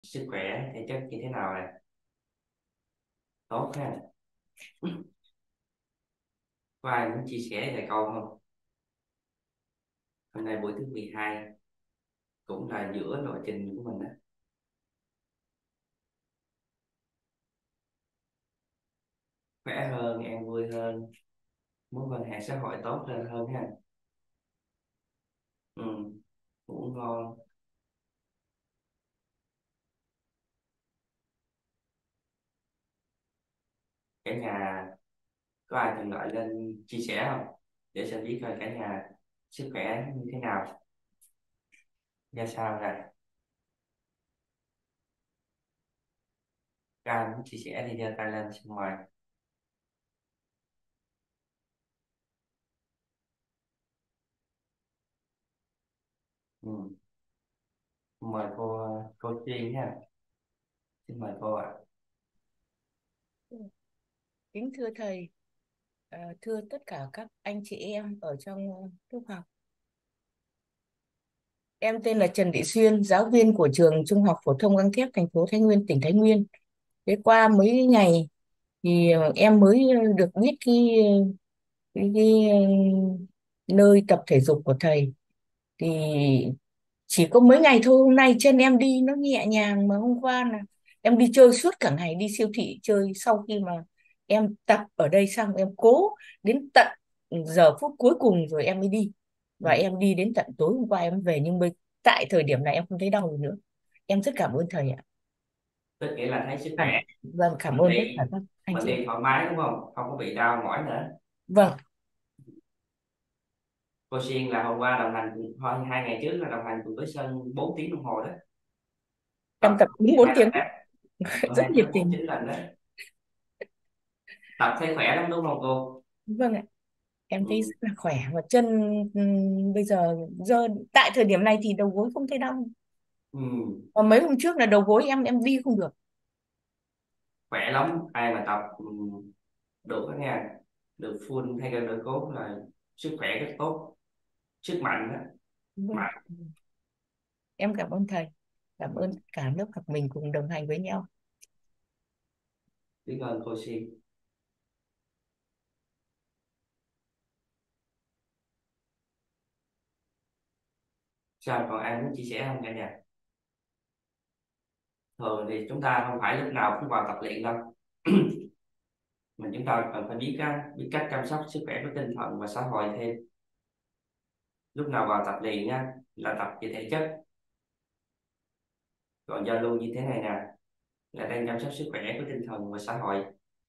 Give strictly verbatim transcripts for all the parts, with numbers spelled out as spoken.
Sức khỏe thể chất như thế nào này? Tốt ha. Có ai muốn chia sẻ vài câu không? Hôm nay buổi thứ mười hai, cũng là giữa lộ trình của mình đó. Khỏe hơn, an vui hơn, mối quan hệ xã hội tốt lên hơn ha. Ừ, ngủ ngon. Cả nhà có ai từng gọi lên chia sẻ không, để sẽ biết coi cả nhà sức khỏe như thế nào, ra sao rồi. Các ai muốn chia sẻ thì giơ tay lên, xin mời. Ừ. Mời cô cô Chuyên ha, xin mời cô ạ. Kính thưa thầy, ờ, thưa tất cả các anh chị em ở trong ờ, lớp học. Em tên là Trần Thị Xuyên, giáo viên của trường Trung học phổ thông Găng Thép, thành phố Thái Nguyên, tỉnh Thái Nguyên. Thế qua mấy ngày thì ờ, em mới ờ, được biết cái, ờ, cái, cái ờ, nơi tập thể dục của thầy. Thì chỉ có mấy ngày thôi, hôm nay chân em đi nó nhẹ nhàng, mà hôm qua là em đi chơi suốt cả ngày, đi siêu thị chơi. Sau khi mà em tập ở đây xong, em cố đến tận giờ phút cuối cùng rồi em mới đi, và Ừ. em đi đến tận tối hôm qua em về, nhưng bây tại thời điểm này em không thấy đau gì nữa. Em rất cảm ơn thầy ạ. Tức nghĩa là thấy sức Cảm, khỏe, vâng, cảm mình ơn tất đi cả các anh mình chị đi em. thoải mái đúng không, không có bị đau mỏi nữa. Vâng, Cô Xuyên là hôm qua đồng hành cùng- thôi hai ngày trước là đồng hành cùng với Sơn bốn tiếng đồng hồ đó, em tập tập đúng bốn hai tiếng lần đó. Hôm rất nay nhiệt chắc bốn tình. chín lần đó. Tập thấy khỏe lắm đúng không cô? Vâng ạ, em thấy Ừ. rất là khỏe, và chân ừm, bây giờ giờ tại thời điểm này thì đầu gối không thấy đau. Ừ. Và mấy hôm trước là đầu gối em em đi không được. Khỏe lắm, ai mà tập ừ, được đó nha, được full thay gân đỡ cốt là sức khỏe rất tốt, sức mạnh đó. Vâng. Mạnh. Em cảm ơn thầy, cảm ơn Ừ. tất cả lớp học mình cùng đồng hành với nhau. Biết ơn cô Xuyên. Sao còn ai muốn chia sẻ không cả nhà? Thường thì chúng ta không phải lúc nào cũng vào tập luyện đâu. Mà chúng ta cần phải biết á, biết cách chăm sóc sức khỏe của tinh thần và xã hội thêm. Lúc nào vào tập luyện á là tập về thể chất, còn giao lưu như thế này nè là đang chăm sóc sức khỏe của tinh thần và xã hội.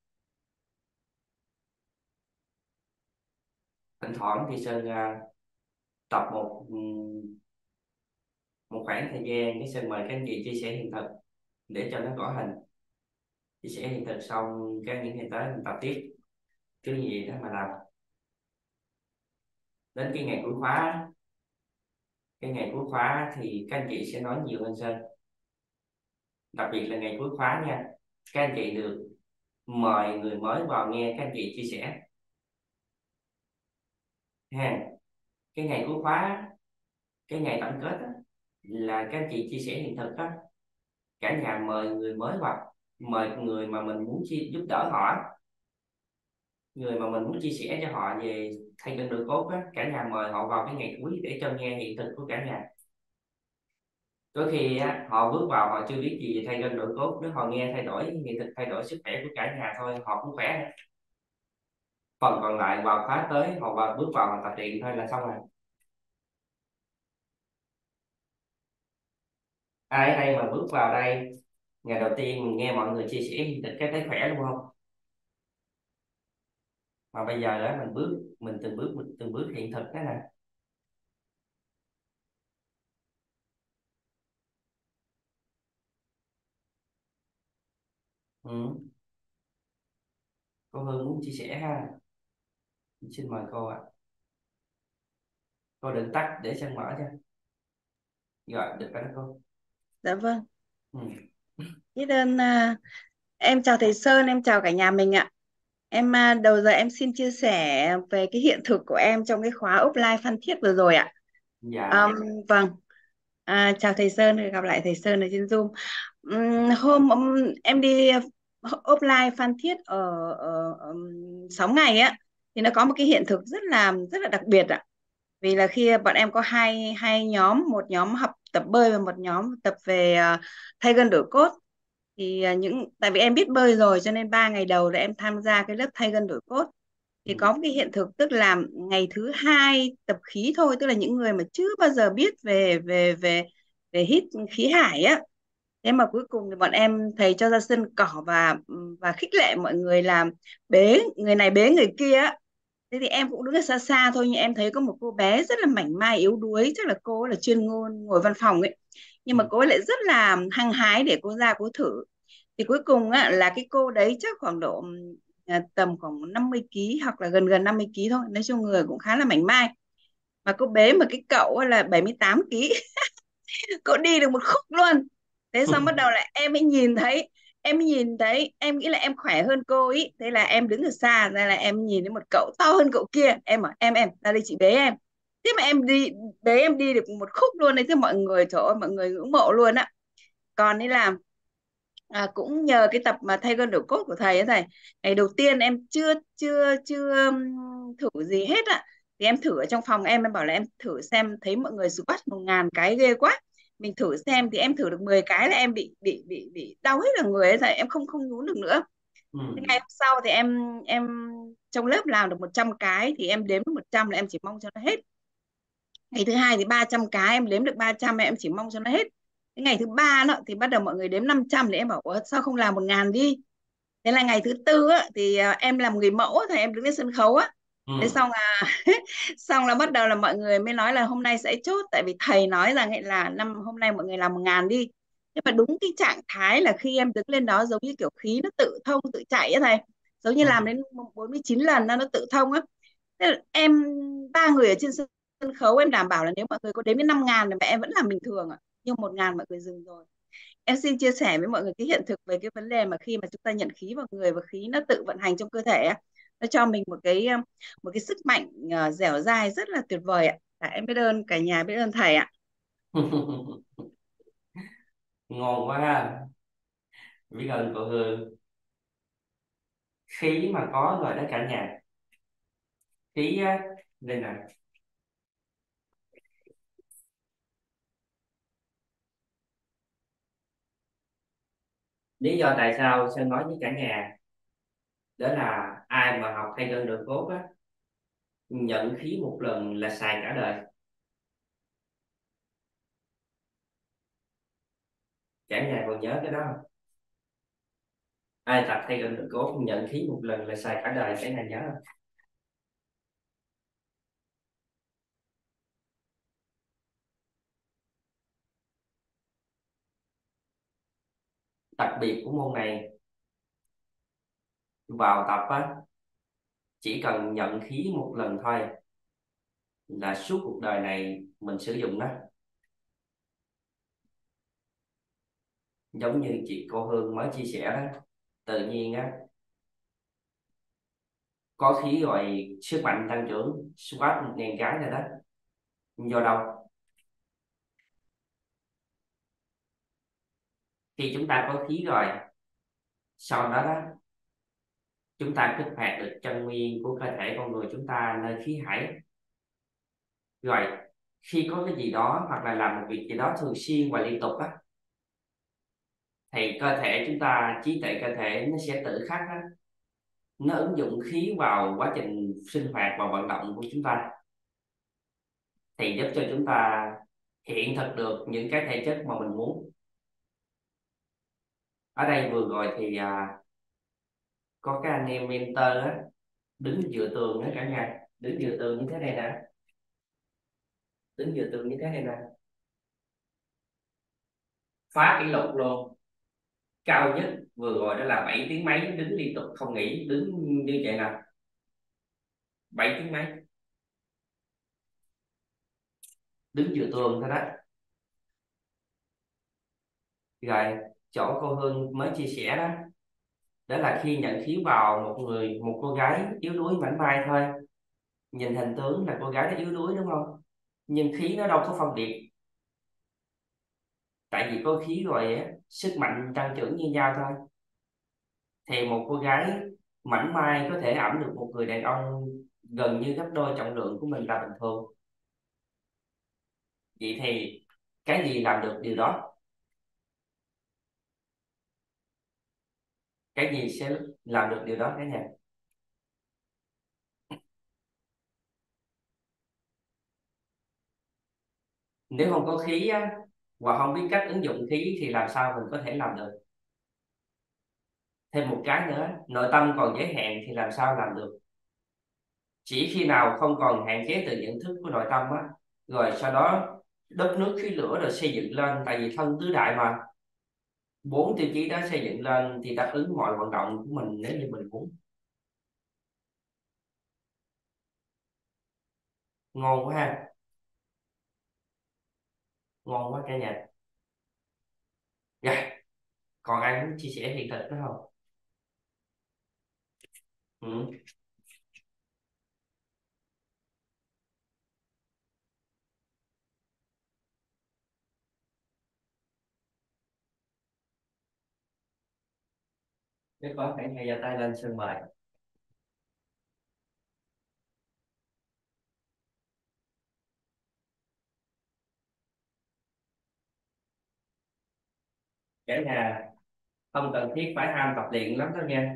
Thỉnh thoảng thì Sơn à, tập một ừm, một khoảng thời gian cái Sơn mời các anh chị chia sẻ hiện thực để cho nó rõ hình. Chia sẻ hiện thực xong cái những ngày tới mình tập tiếp, cứ như vậy đó mà làm đến cái ngày cuối khóa. Cái ngày cuối khóa thì các anh chị sẽ nói nhiều hơn Sơn, đặc biệt là ngày cuối khóa nha. Các anh chị được mời người mới vào nghe các anh chị chia sẻ ha. Cái ngày cuối khóa, cái ngày tổng kết á, là các anh chị chia sẻ hiện thực á, cả nhà mời người mới vào, mời người mà mình muốn chia, giúp đỡ họ á, người mà mình muốn chia sẻ cho họ về thay cân đổi cốt á, cả nhà mời họ vào cái ngày cuối để cho nghe hiện thực của cả nhà. Đôi khi á, họ bước vào họ chưa biết gì về thay cân đổi cốt, nếu họ nghe thay đổi hiện thực, thay đổi sức khỏe của cả nhà thôi họ cũng khỏe. Phần còn lại vào khóa tới họ vào bước vào họ tập luyện thôi là xong rồi. Ai ở đây mà bước vào đây ngày đầu tiên mình nghe mọi người chia sẻ hiện thực cái thấy khỏe đúng không? Mà bây giờ á mình bước mình từng bước mình từng bước hiện thực đó nè. Ừ. Cô Hương muốn chia sẻ ha, xin mời cô ạ. Cô đừng tắt để xem mở cho. Rồi được rồi đó cô. Dạ vâng. Ừ. Biết ơn à, em chào thầy Sơn, em chào cả nhà mình ạ. Em à, đầu giờ em xin chia sẻ về cái hiện thực của em trong cái khóa offline Phan Thiết vừa rồi ạ. Dạ. Ờm, vâng. À, chào thầy Sơn, gặp lại thầy Sơn ở trên Zoom. Ừm, hôm ừm, em đi offline Phan Thiết ở, ở, ở sáu ngày á, thì nó có một cái hiện thực rất là rất là đặc biệt ạ. Vì là khi bọn em có hai hai nhóm, một nhóm học tập bơi và một nhóm tập về uh, thay gân đổi cốt. Thì à, những tại vì em biết bơi rồi cho nên ba ngày đầu là em tham gia cái lớp thay gân đổi cốt. Thì có một cái hiện thực, tức là ngày thứ hai tập khí thôi, tức là những người mà chưa bao giờ biết về về về về hít khí hải á, thế mà cuối cùng thì bọn em thầy cho ra sân cỏ và và khích lệ mọi người làm bế người này bế người kia á. Thế thì em cũng đứng ở xa xa thôi, nhưng em thấy có một cô bé rất là mảnh mai yếu đuối, chắc là cô ấy là chuyên ngôn ngồi văn phòng ấy, nhưng mà Ừ. cô ấy lại rất là hăng hái để cô ra cô thử. Thì cuối cùng á, là cái cô đấy chắc khoảng độ ừm, à, tầm khoảng năm mươi ký hoặc là gần gần năm mươi ký thôi, nói chung người cũng khá là mảnh mai, mà cô bế mà cái cậu á là bảy mươi tám ký. Cô đi được một khúc luôn. Thế xong bắt đầu là em mới nhìn thấy em mới nhìn thấy em nghĩ là em khỏe hơn cô ý, thế là em đứng ở xa ra là em nhìn thấy một cậu to hơn cậu kia, em bảo em em ra đây chị bế em. Thế mà em đi bế em đi được một khúc luôn đấy, thế mọi người trời ơi mọi người ngưỡng mộ luôn á. Còn đi làm à, cũng nhờ cái tập mà thay gân đổi cốt của thầy ấy thầy. Ngày đầu tiên em chưa chưa chưa um, thử gì hết ạ. Thì em thử ở trong phòng em em bảo là em thử xem, thấy mọi người squat một ngàn cái ghê quá, mình thử xem. Thì em thử được mười cái là em bị bị bị bị đau hết cả người ấy thầy, em không không nhún được nữa. Ừ. Thế ngày hôm sau thì em em trong lớp làm được một trăm cái, thì em đếm được một trăm là em chỉ mong cho nó hết. Ngày thứ hai thì ba trăm cái, em đếm được ba trăm em chỉ mong cho nó hết. Cái ngày thứ ba đó thì bắt đầu mọi người đếm năm trăm, thì em bảo ủa, sao không làm một ngàn đi. Thế là ngày thứ tư á, thì à, em làm người mẫu á, thì em đứng lên sân khấu á. Thế Ừ. xong là xong là bắt đầu là mọi người mới nói là hôm nay sẽ chốt, tại vì thầy nói rằng ấy là năm hôm nay mọi người làm một ngàn đi. Nhưng mà đúng cái trạng thái là khi em đứng lên đó giống như kiểu khí nó tự thông tự chạy á thầy, giống như Ừ. làm đến bốn mươi chín lần nó nó tự thông á. Thế là em ba người ở trên sân khấu, em đảm bảo là nếu mọi người có đếm đến năm ngàn thì mẹ em vẫn làm bình thường ạ, nhưng một ngàn mọi người dừng rồi. Em xin chia sẻ với mọi người cái hiện thực về cái vấn đề mà khi mà chúng ta nhận khí vào người và khí nó tự vận hành trong cơ thể á, nó cho mình một cái um, một cái sức mạnh uh, dẻo dai rất là tuyệt vời ạ. Dạ, em biết ơn cả nhà, biết ơn thầy ạ. Ngon quá ha. Biết ơn cô Hương. Khí mà có rồi đó cả nhà. Khí á, đây nè. Lý do tại sao Sơn nói với cả nhà đó là ai mà học thay gân đổi cốt á, nhận khí một lần là xài cả đời. Cả nhà còn nhớ cái đó không? Ai tập thay gân đổi cốt nhận khí một lần là xài cả đời, cả nhà nhớ không? Đặc biệt của môn này, vào tập á, chỉ cần nhận khí một lần thôi là suốt cuộc đời này mình sử dụng nó. Giống như chị cô Hương mới chia sẻ đó, tự nhiên á có khí rồi sức mạnh tăng trưởng squat một ngàn cái rồi đó. Do đâu? Khi chúng ta có khí rồi, sau đó đó chúng ta kích hoạt được chân nguyên của cơ thể con người chúng ta nơi khí hải. Rồi khi có cái gì đó hoặc là làm một việc gì đó thường xuyên và liên tục á, thì cơ thể chúng ta, trí tuệ cơ thể nó sẽ tự khắc á, nó ứng dụng khí vào quá trình sinh hoạt và vận động của chúng ta, thì giúp cho chúng ta hiện thực được những cái thể chất mà mình muốn. Ở đây vừa rồi thì à, có cái anh em mentor á, đứng dựa tường á cả nhà, đứng dựa tường như thế này nè, đứng dựa tường như thế này nè, phá kỷ lục luôn. Cao nhất vừa rồi đó là bảy tiếng mấy, đứng liên tục không nghỉ, đứng như vậy nè, bảy tiếng mấy, đứng dựa tường thôi đó. Rồi chỗ cô Hương mới chia sẻ đó, đó là khi nhận khí vào một người, một cô gái yếu đuối mảnh mai thôi, nhìn hình tướng là cô gái đó yếu đuối đúng không, nhưng khí nó đâu có phân biệt. Tại vì có khí rồi á, sức mạnh tăng trưởng như nhau thôi. Thì một cô gái mảnh mai có thể ẵm được một người đàn ông gần như gấp đôi trọng lượng của mình là bình thường. Vậy thì cái gì làm được điều đó? Cái gì sẽ làm được điều đó cả nhà? Nếu không có khí á, và không biết cách ứng dụng khí thì làm sao mình có thể làm được? Thêm một cái nữa, nội tâm còn giới hạn thì làm sao làm được? Chỉ khi nào không còn hạn chế từ nhận thức của nội tâm á, rồi sau đó đất nước khí lửa rồi xây dựng lên, tại vì thân tứ đại mà, bốn tiêu chí đó xây dựng lên thì đáp ứng mọi vận động của mình nếu như mình muốn. Ngon quá ha, ngon quá cả nhà. Dạ, còn ai muốn chia sẻ hiện thực nữa không? Ừ. Nếu có cả nhà giơ tay lên xin mời. Cả nhà không cần thiết phải ham tập luyện lắm đâu nha,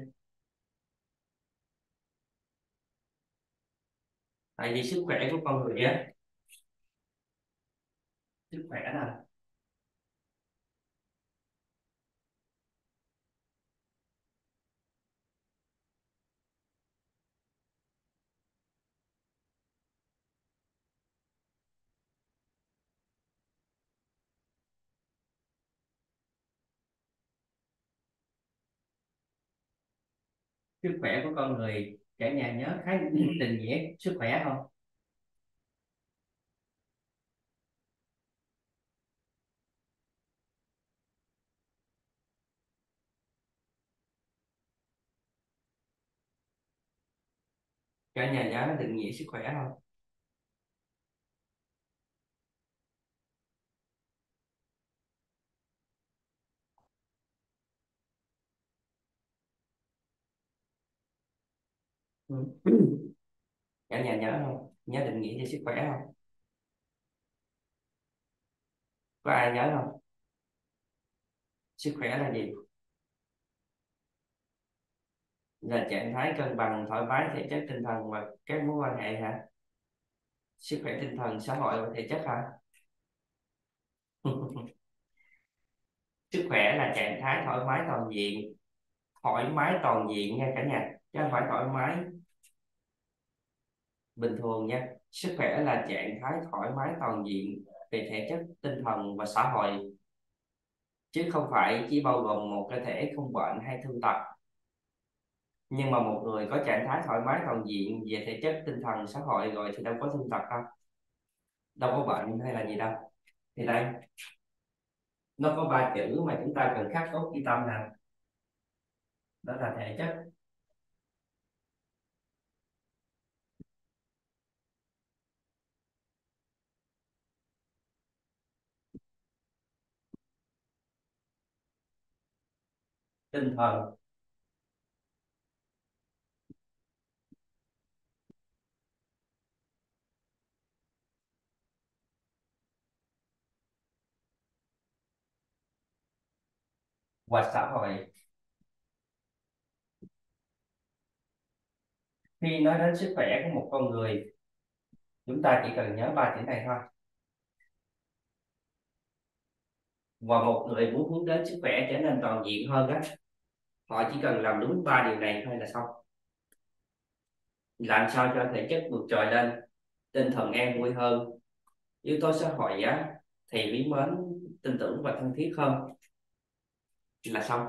tại vì sức khỏe của con người á, sức khỏe nè, sức khỏe của con người, cả nhà nhớ khái định nghĩa sức khỏe không? Cả nhà nhớ định nghĩa sức khỏe không? Ừ. Cả nhà nhớ không, nhớ định nghĩa về sức khỏe không? Có ai nhớ không? Sức khỏe là gì? Là trạng thái cân bằng thoải mái thể chất tinh thần và các mối quan hệ hả? Sức khỏe tinh thần xã hội và thể chất hả? Sức khỏe là trạng thái thoải mái toàn diện, thoải mái toàn diện nha cả nhà, chứ không phải thoải mái bình thường nha. Sức khỏe là trạng thái thoải mái toàn diện về thể chất tinh thần và xã hội, chứ không phải chỉ bao gồm một cơ thể không bệnh hay thương tật. Nhưng mà một người có trạng thái thoải mái toàn diện về thể chất tinh thần xã hội rồi thì đâu có thương tật đâu, đâu có bệnh hay là gì đâu. Thì đây, nó có ba chữ mà chúng ta cần khắc cốt ghi tâm nè, đó là thể chất, tinh thần và xã hội. Khi nói đến sức khỏe của một con người, chúng ta chỉ cần nhớ ba chữ này thôi. Và một người muốn hướng đến sức khỏe trở nên toàn diện hơn đó, họ chỉ cần làm đúng ba điều này thôi là xong. Làm sao cho thể chất vượt trội lên, tinh thần an vui hơn, yếu tố xã hội á thì quý mến, tin tưởng và thân thiết hơn là xong.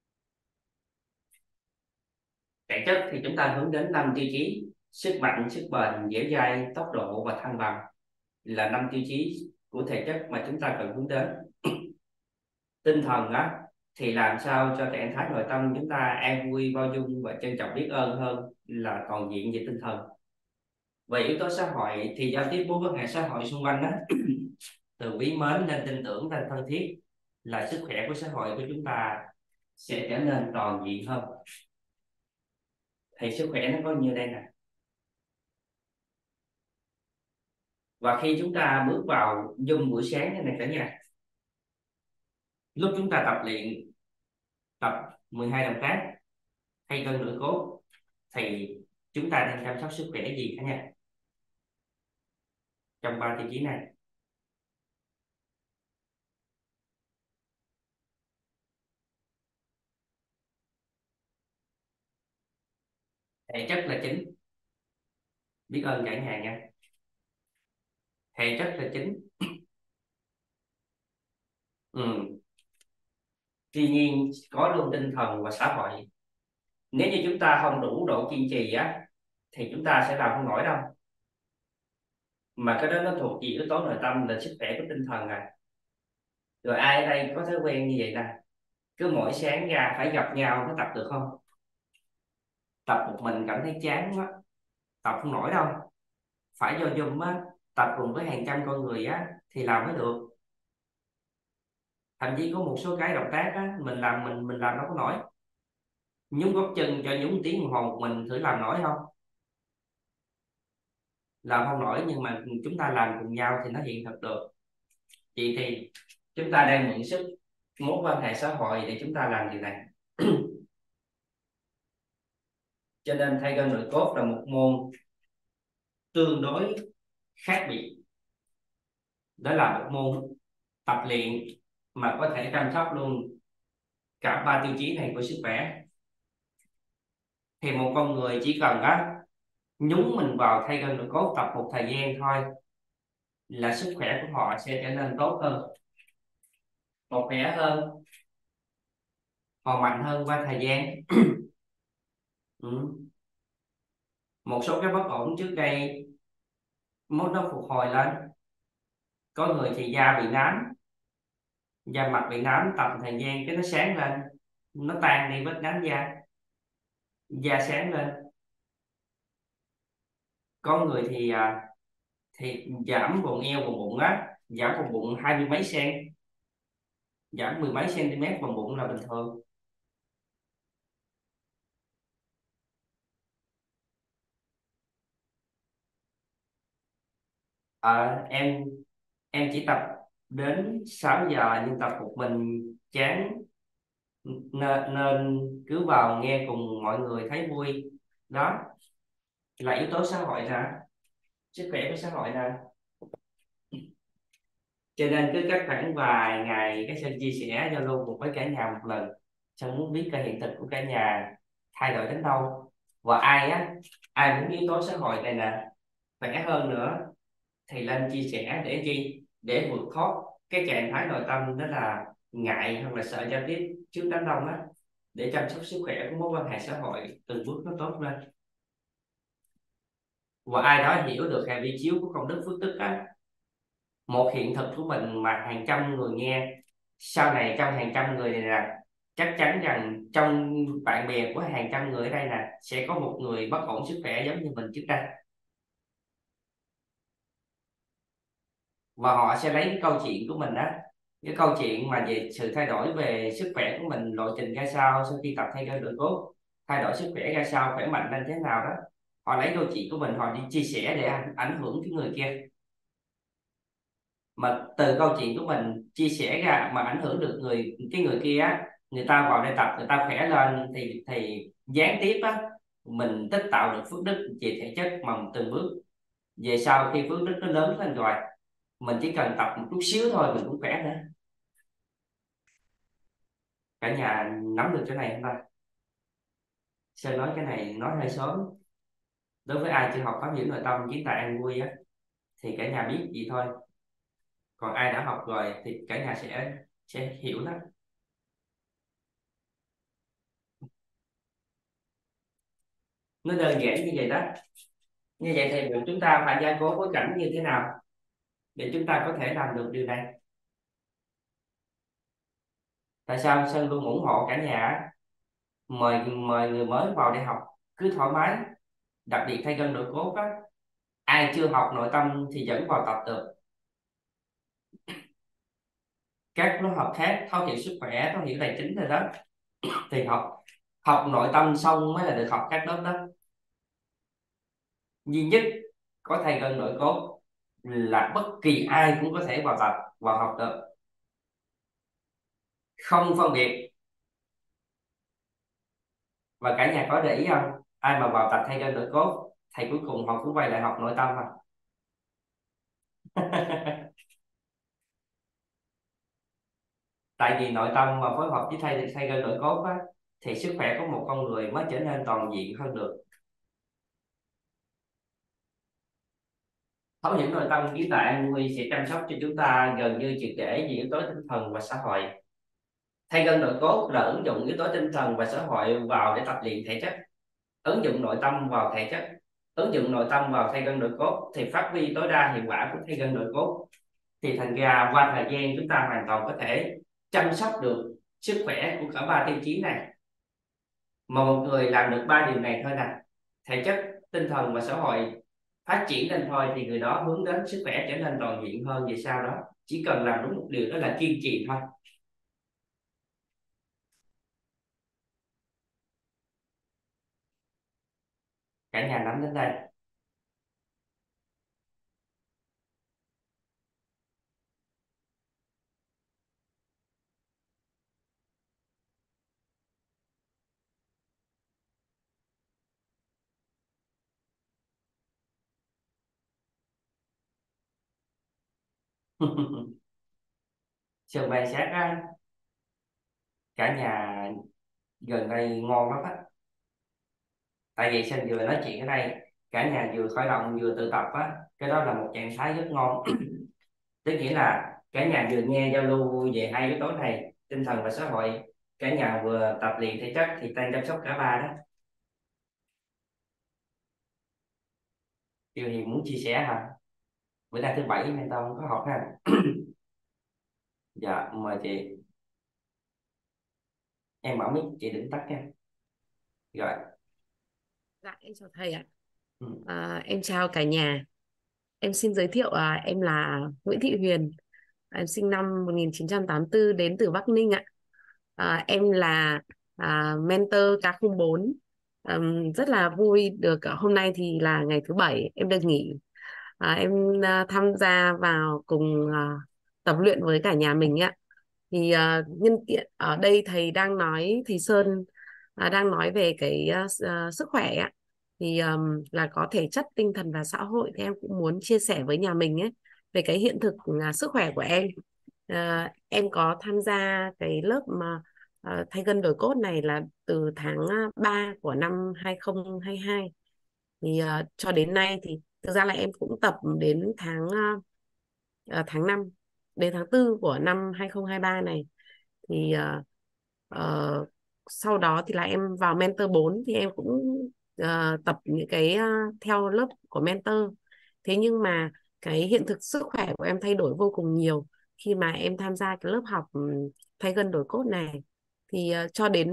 Thể chất thì chúng ta hướng đến năm tiêu chí: sức mạnh, sức bền, dẻo dai, tốc độ và thăng bằng, là năm tiêu chí của thể chất mà chúng ta cần hướng đến. Tinh thần á thì làm sao cho trạng thái nội tâm chúng ta an vui, bao dung và trân trọng biết ơn hơn, là toàn diện về tinh thần. Về yếu tố xã hội thì giao tiếp mối quan hệ xã hội xung quanh á, từ quý mến lên tin tưởng lên thân thiết, là sức khỏe của xã hội của chúng ta sẽ trở nên toàn diện hơn. Thì sức khỏe nó có như đây nè. Và khi chúng ta bước vào Zoom buổi sáng này, này cả nhà, lúc chúng ta tập luyện, tập mười hai động tác hay cân nửa cốt, thì chúng ta đang chăm sóc sức khỏe gì cả nhà trong ba tiêu chí này? Thể chất là chính. Biết ơn cả nhà nha. Thể chất là chính. Ừ. Tuy nhiên có luôn tinh thần và xã hội. Nếu như chúng ta không đủ độ kiên trì á thì chúng ta sẽ làm không nổi đâu. Mà cái đó nó thuộc về yếu tố nội tâm là sức khỏe của tinh thần à. Rồi ai ở đây có thói quen như vậy nè, cứ mỗi sáng ra phải gặp nhau mới tập được không? Tập một mình cảm thấy chán quá, tập không nổi đâu. Phải vô Zoom á, tập cùng với hàng trăm con người á thì làm mới được. Thậm chí có một số cái động tác á mình làm mình mình làm đâu có nổi. Nhúng gót chân cho nhúng tiếng đồng hồ một mình thử làm nổi không? Làm không nổi, nhưng mà chúng ta làm cùng nhau thì nó hiện thực được. Vậy thì chúng ta đang mượn sức mối quan hệ xã hội để chúng ta làm điều này. Cho nên thay gân nội cốt là một môn tương đối khác biệt. Đó là một môn tập luyện mà có thể chăm sóc luôn cả ba tiêu chí này của sức khỏe. Thì một con người chỉ cần á nhúng mình vào thay gân nội cốt tập một thời gian thôi là sức khỏe của họ sẽ trở nên tốt hơn, một khỏe hơn, họ mạnh hơn qua thời gian. Ừ. Một số cái bất ổn trước đây mốt nó phục hồi lên. Có người thì da bị nám, da mặt bị nám, tập thời gian cái nó sáng lên, nó tan đi vết nám da, da sáng lên. Có người thì à, thì giảm vòng eo vòng bụng á, giảm vòng bụng hai mươi mấy cm, giảm mười mấy cm vòng bụng là bình thường. À, em em chỉ tập đến sáu giờ nhưng tập một mình chán, nên, nên cứ vào nghe cùng mọi người thấy vui. Đó là yếu tố xã hội nè, sức khỏe của xã hội nè. Cho nên cứ cách khoảng vài ngày cái Sơn chia sẻ giao lưu cùng với cả nhà một lần. Sơn muốn biết cái hiện thực của cả nhà thay đổi đến đâu, và ai á ai muốn yếu tố xã hội này nè khỏe hơn nữa thì lên chia sẻ để chi, để vượt thoát cái trạng thái nội tâm đó là ngại hoặc là sợ giao tiếp trước đám đông á, để chăm sóc sức khỏe của mối quan hệ xã hội từng bước nó tốt lên. Và ai đó hiểu được hệ vi chiếu của công đức phước đức á, một hiện thực của mình mà hàng trăm người nghe, sau này trong hàng trăm người này nè, chắc chắn rằng trong bạn bè của hàng trăm người ở đây nè sẽ có một người bất ổn sức khỏe giống như mình trước đây, và họ sẽ lấy cái câu chuyện của mình đó, cái câu chuyện mà về sự thay đổi về sức khỏe của mình, lộ trình ra sao sau khi tập thay gân đổi cốt, thay đổi sức khỏe ra sao, khỏe mạnh lên thế nào đó, họ lấy câu chuyện của mình họ đi chia sẻ để ảnh, ảnh hưởng cái người kia. Mà từ câu chuyện của mình chia sẻ ra mà ảnh hưởng được người cái người kia á, người ta vào đây tập người ta khỏe lên thì thì gián tiếp á mình tích tạo được phước đức về thể chất mà từng bước về sau. Khi phước đức nó lớn lên rồi, mình chỉ cần tập một chút xíu thôi mình cũng khỏe nữa. Cả nhà nắm được cái này không ta? Sơn nói cái này nói hơi sớm. Đối với ai chưa học pháp hiểu nội tâm kiến tài an vui á thì cả nhà biết gì thôi, còn ai đã học rồi thì cả nhà sẽ sẽ hiểu đó. Nó đơn giản như vậy đó. Như vậy thì buộc chúng ta phải gia cố bối cảnh như thế nào để chúng ta có thể làm được điều này? Tại sao Sơn luôn ủng hộ cả nhà á, mời mời người mới vào để học cứ thoải mái, đặc biệt thay gân đổi cốt á, ai chưa học nội tâm thì vẫn vào tập được. các lớp học khác thấu hiểu sức khỏe, thấu hiểu tài chính rồi đó, thì học học nội tâm xong mới là được học các lớp đó. Duy nhất có thay gân đổi cốt là bất kỳ ai cũng có thể vào tập vào học được, không phân biệt. Và cả nhà có để ý không, ai mà vào tập thay gân đổi cốt thì cuối cùng họ cũng quay lại học nội tâm à. Tại vì nội tâm mà phối hợp với thay thay gân đổi cốt á, thì sức khỏe của một con người mới trở nên toàn diện hơn được. Thấu hiểu nội tâm kiến tạo an nguy sẽ chăm sóc cho chúng ta gần như triệt để về yếu tố tinh thần và xã hội. Thay gân đổi cốt là ứng dụng yếu tố tinh thần và xã hội vào để tập luyện thể chất, ứng dụng nội tâm vào thể chất, ứng dụng nội tâm vào thay gân đổi cốt thì phát huy tối đa hiệu quả của thay gân đổi cốt. Thì thành ra qua thời gian chúng ta hoàn toàn có thể chăm sóc được sức khỏe của cả ba tiêu chí này. Mà một người làm được ba điều này thôi nè, thể chất, tinh thần và xã hội phát triển lên thôi, thì người đó hướng đến sức khỏe trở nên toàn diện hơn về sau đó. Chỉ cần làm đúng một điều, đó là kiên trì thôi. Cả nhà nắm đến đây. Sườn bài sát á, cả nhà gần đây ngon lắm á. Tại vì sao vừa nói chuyện ở đây, cả nhà vừa khởi động vừa tự tập á, cái đó là một trạng thái rất ngon. Tức nghĩa là cả nhà vừa nghe giao lưu về hai yếu tố này, tinh thần và xã hội, cả nhà vừa tập luyện thể chất, thì đang chăm sóc cả ba đó. Điều gì muốn chia sẻ hả? Bữa nay thứ bảy nên tao không có học ha. Dạ mời chị. Em mở mic chị đừng tắt nha. Rồi. Dạ em chào thầy ạ. Ừ. À, em chào cả nhà. Em xin giới thiệu, à, em là Nguyễn Thị Huyền. Em sinh năm một nghìn chín trăm tám mươi tư, đến từ Bắc Ninh ạ. À, em là à, mentor K không bốn. Ừm, rất là vui được, à, hôm nay thì là ngày thứ bảy em được nghỉ. À, em à, tham gia vào cùng à, tập luyện với cả nhà mình ạ. Thì à, nhân tiện ở đây thầy đang nói, thầy Sơn à, đang nói về cái à, s- à, sức khỏe ạ. Thì ừm, là có thể chất, tinh thần và xã hội, thì em cũng muốn chia sẻ với nhà mình ấy về cái hiện thực à, sức khỏe của em. À, em có tham gia cái lớp mà à, thay gân đổi cốt này là từ tháng à, ba của năm hai không hai hai. Thì à, cho đến nay thì thực ra là em cũng tập đến tháng à, à, tháng năm, đến tháng tư của năm hai không hai ba này. Thì ờ, ờ, sau đó thì là em vào mentor bốn, thì em cũng ờ, tập những cái ờ, theo lớp của mentor. Thế nhưng mà cái hiện thực sức khỏe của em thay đổi vô cùng nhiều khi mà em tham gia cái lớp học ừm, thay gân đổi cốt này. Thì ờ, cho đến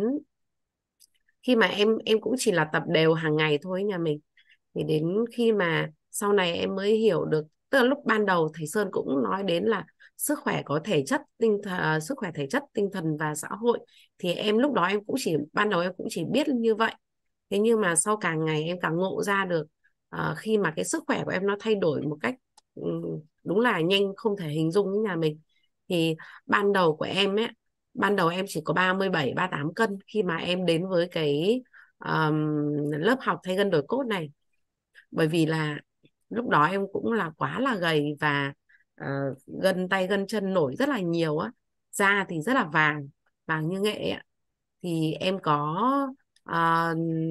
khi mà em em cũng chỉ là tập đều hàng ngày thôi nhà mình, thì đến khi mà sau này em mới hiểu được, tức là lúc ban đầu thầy Sơn cũng nói đến là sức khỏe có thể chất, tinh thần, sức khỏe thể chất, tinh thần và xã hội. Thì em lúc đó em cũng chỉ, ban đầu em cũng chỉ biết như vậy. Thế nhưng mà sau càng ngày em càng ngộ ra được, ờ, khi mà cái sức khỏe của em nó thay đổi một cách ừm, đúng là nhanh không thể hình dung với nhà mình. Thì ban đầu của em ấy, ban đầu em chỉ có ba mươi bảy ba mươi tám cân khi mà em đến với cái ờm, lớp học thay gân đổi cốt này. Bởi vì là lúc đó em cũng là quá là gầy, và ờ, gân tay gân chân nổi rất là nhiều á, da thì rất là vàng, vàng như nghệ ạ. Thì em có ờ,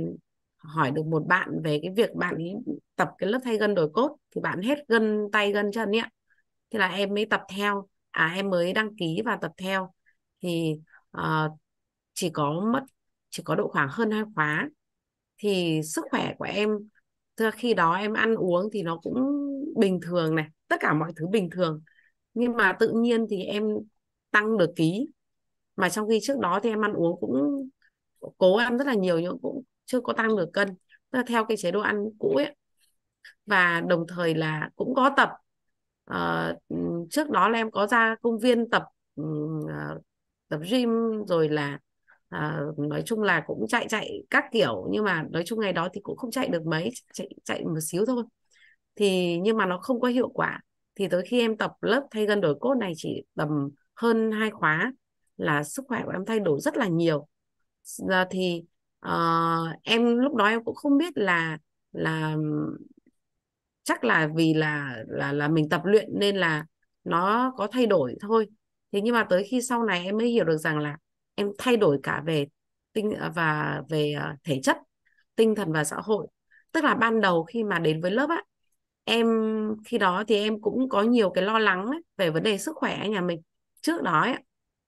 hỏi được một bạn về cái việc bạn ấy tập cái lớp thay gân đổi cốt, thì bạn hết gân tay gân chân ấy ạ. Thế là em mới tập theo, à em mới đăng ký và tập theo. Thì ờ, chỉ có mất chỉ có độ khoảng hơn hai khóa, thì sức khỏe của em, tức là khi đó em ăn uống thì nó cũng bình thường này, tất cả mọi thứ bình thường. Nhưng mà tự nhiên thì em tăng được ký, mà trong khi trước đó thì em ăn uống cũng cố ăn rất là nhiều nhưng cũng chưa có tăng được cân, tức là theo cái chế độ ăn cũ ấy. Và đồng thời là cũng có tập. Ờ, trước đó là em có ra công viên tập ừm, à, tập gym rồi là à, nói chung là cũng chạy chạy các kiểu, nhưng mà nói chung ngày đó thì cũng không chạy được mấy, chạy chạy một xíu thôi, thì nhưng mà nó không có hiệu quả. Thì tới khi em tập lớp thay gân đổi cốt này chỉ tầm hơn hai khóa là sức khỏe của em thay đổi rất là nhiều. Giờ thì ờ, em lúc đó em cũng không biết là là chắc là vì là là là mình tập luyện nên là nó có thay đổi thôi. Thế nhưng mà tới khi sau này em mới hiểu được rằng là em thay đổi cả về tinh và về ờ, thể chất, tinh thần và xã hội. Tức là ban đầu khi mà đến với lớp á, em khi đó thì em cũng có nhiều cái lo lắng ấy, về vấn đề sức khỏe nhà mình. Trước đó ấy,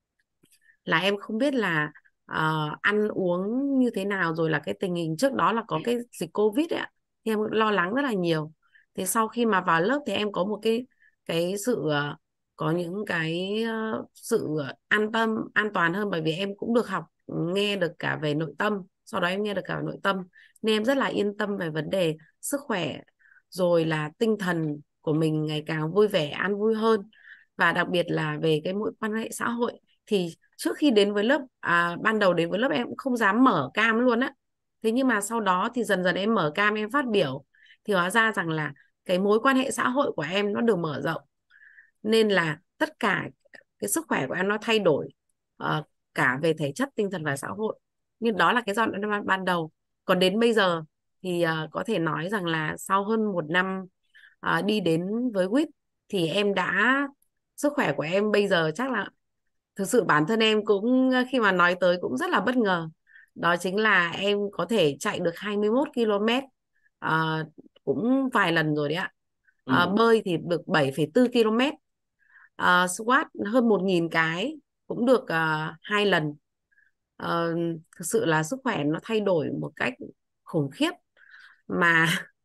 là em không biết là ờ, ăn uống như thế nào, rồi là cái tình hình trước đó là có cái dịch Covid ấy ạ, thì em lo lắng rất là nhiều. Thì sau khi mà vào lớp thì em có một cái cái sự ờ, có những cái ờ, sự an tâm an toàn hơn, bởi vì em cũng được học nghe được cả về nội tâm, sau đó em nghe được cả về nội tâm, nên em rất là yên tâm về vấn đề sức khỏe, rồi là tinh thần của mình ngày càng vui vẻ an vui hơn. Và đặc biệt là về cái mối quan hệ xã hội, thì trước khi đến với lớp à, ban đầu đến với lớp em cũng không dám mở cam luôn á. Thế nhưng mà sau đó thì dần dần em mở cam em phát biểu, thì hóa ra rằng là cái mối quan hệ xã hội của em nó được mở rộng, nên là tất cả cái sức khỏe của em nó thay đổi, ờ, cả về thể chất tinh thần và xã hội. Nhưng đó là cái giai đoạn ban ban đầu. Còn đến bây giờ thì ờ, có thể nói rằng là sau hơn một năm ờ, đi đến với quýt thì em đã sức khỏe của em bây giờ chắc là thực sự bản thân em cũng khi mà nói tới cũng rất là bất ngờ. Đó chính là em có thể chạy được hai mươi mốt ki lô mét à, cũng vài lần rồi đấy ạ. À, Ừ. bơi thì được bảy phẩy bốn ki lô mét, à, squat hơn một nghìn cái cũng được à, hai lần. À, thực sự là sức khỏe nó thay đổi một cách khủng khiếp, mà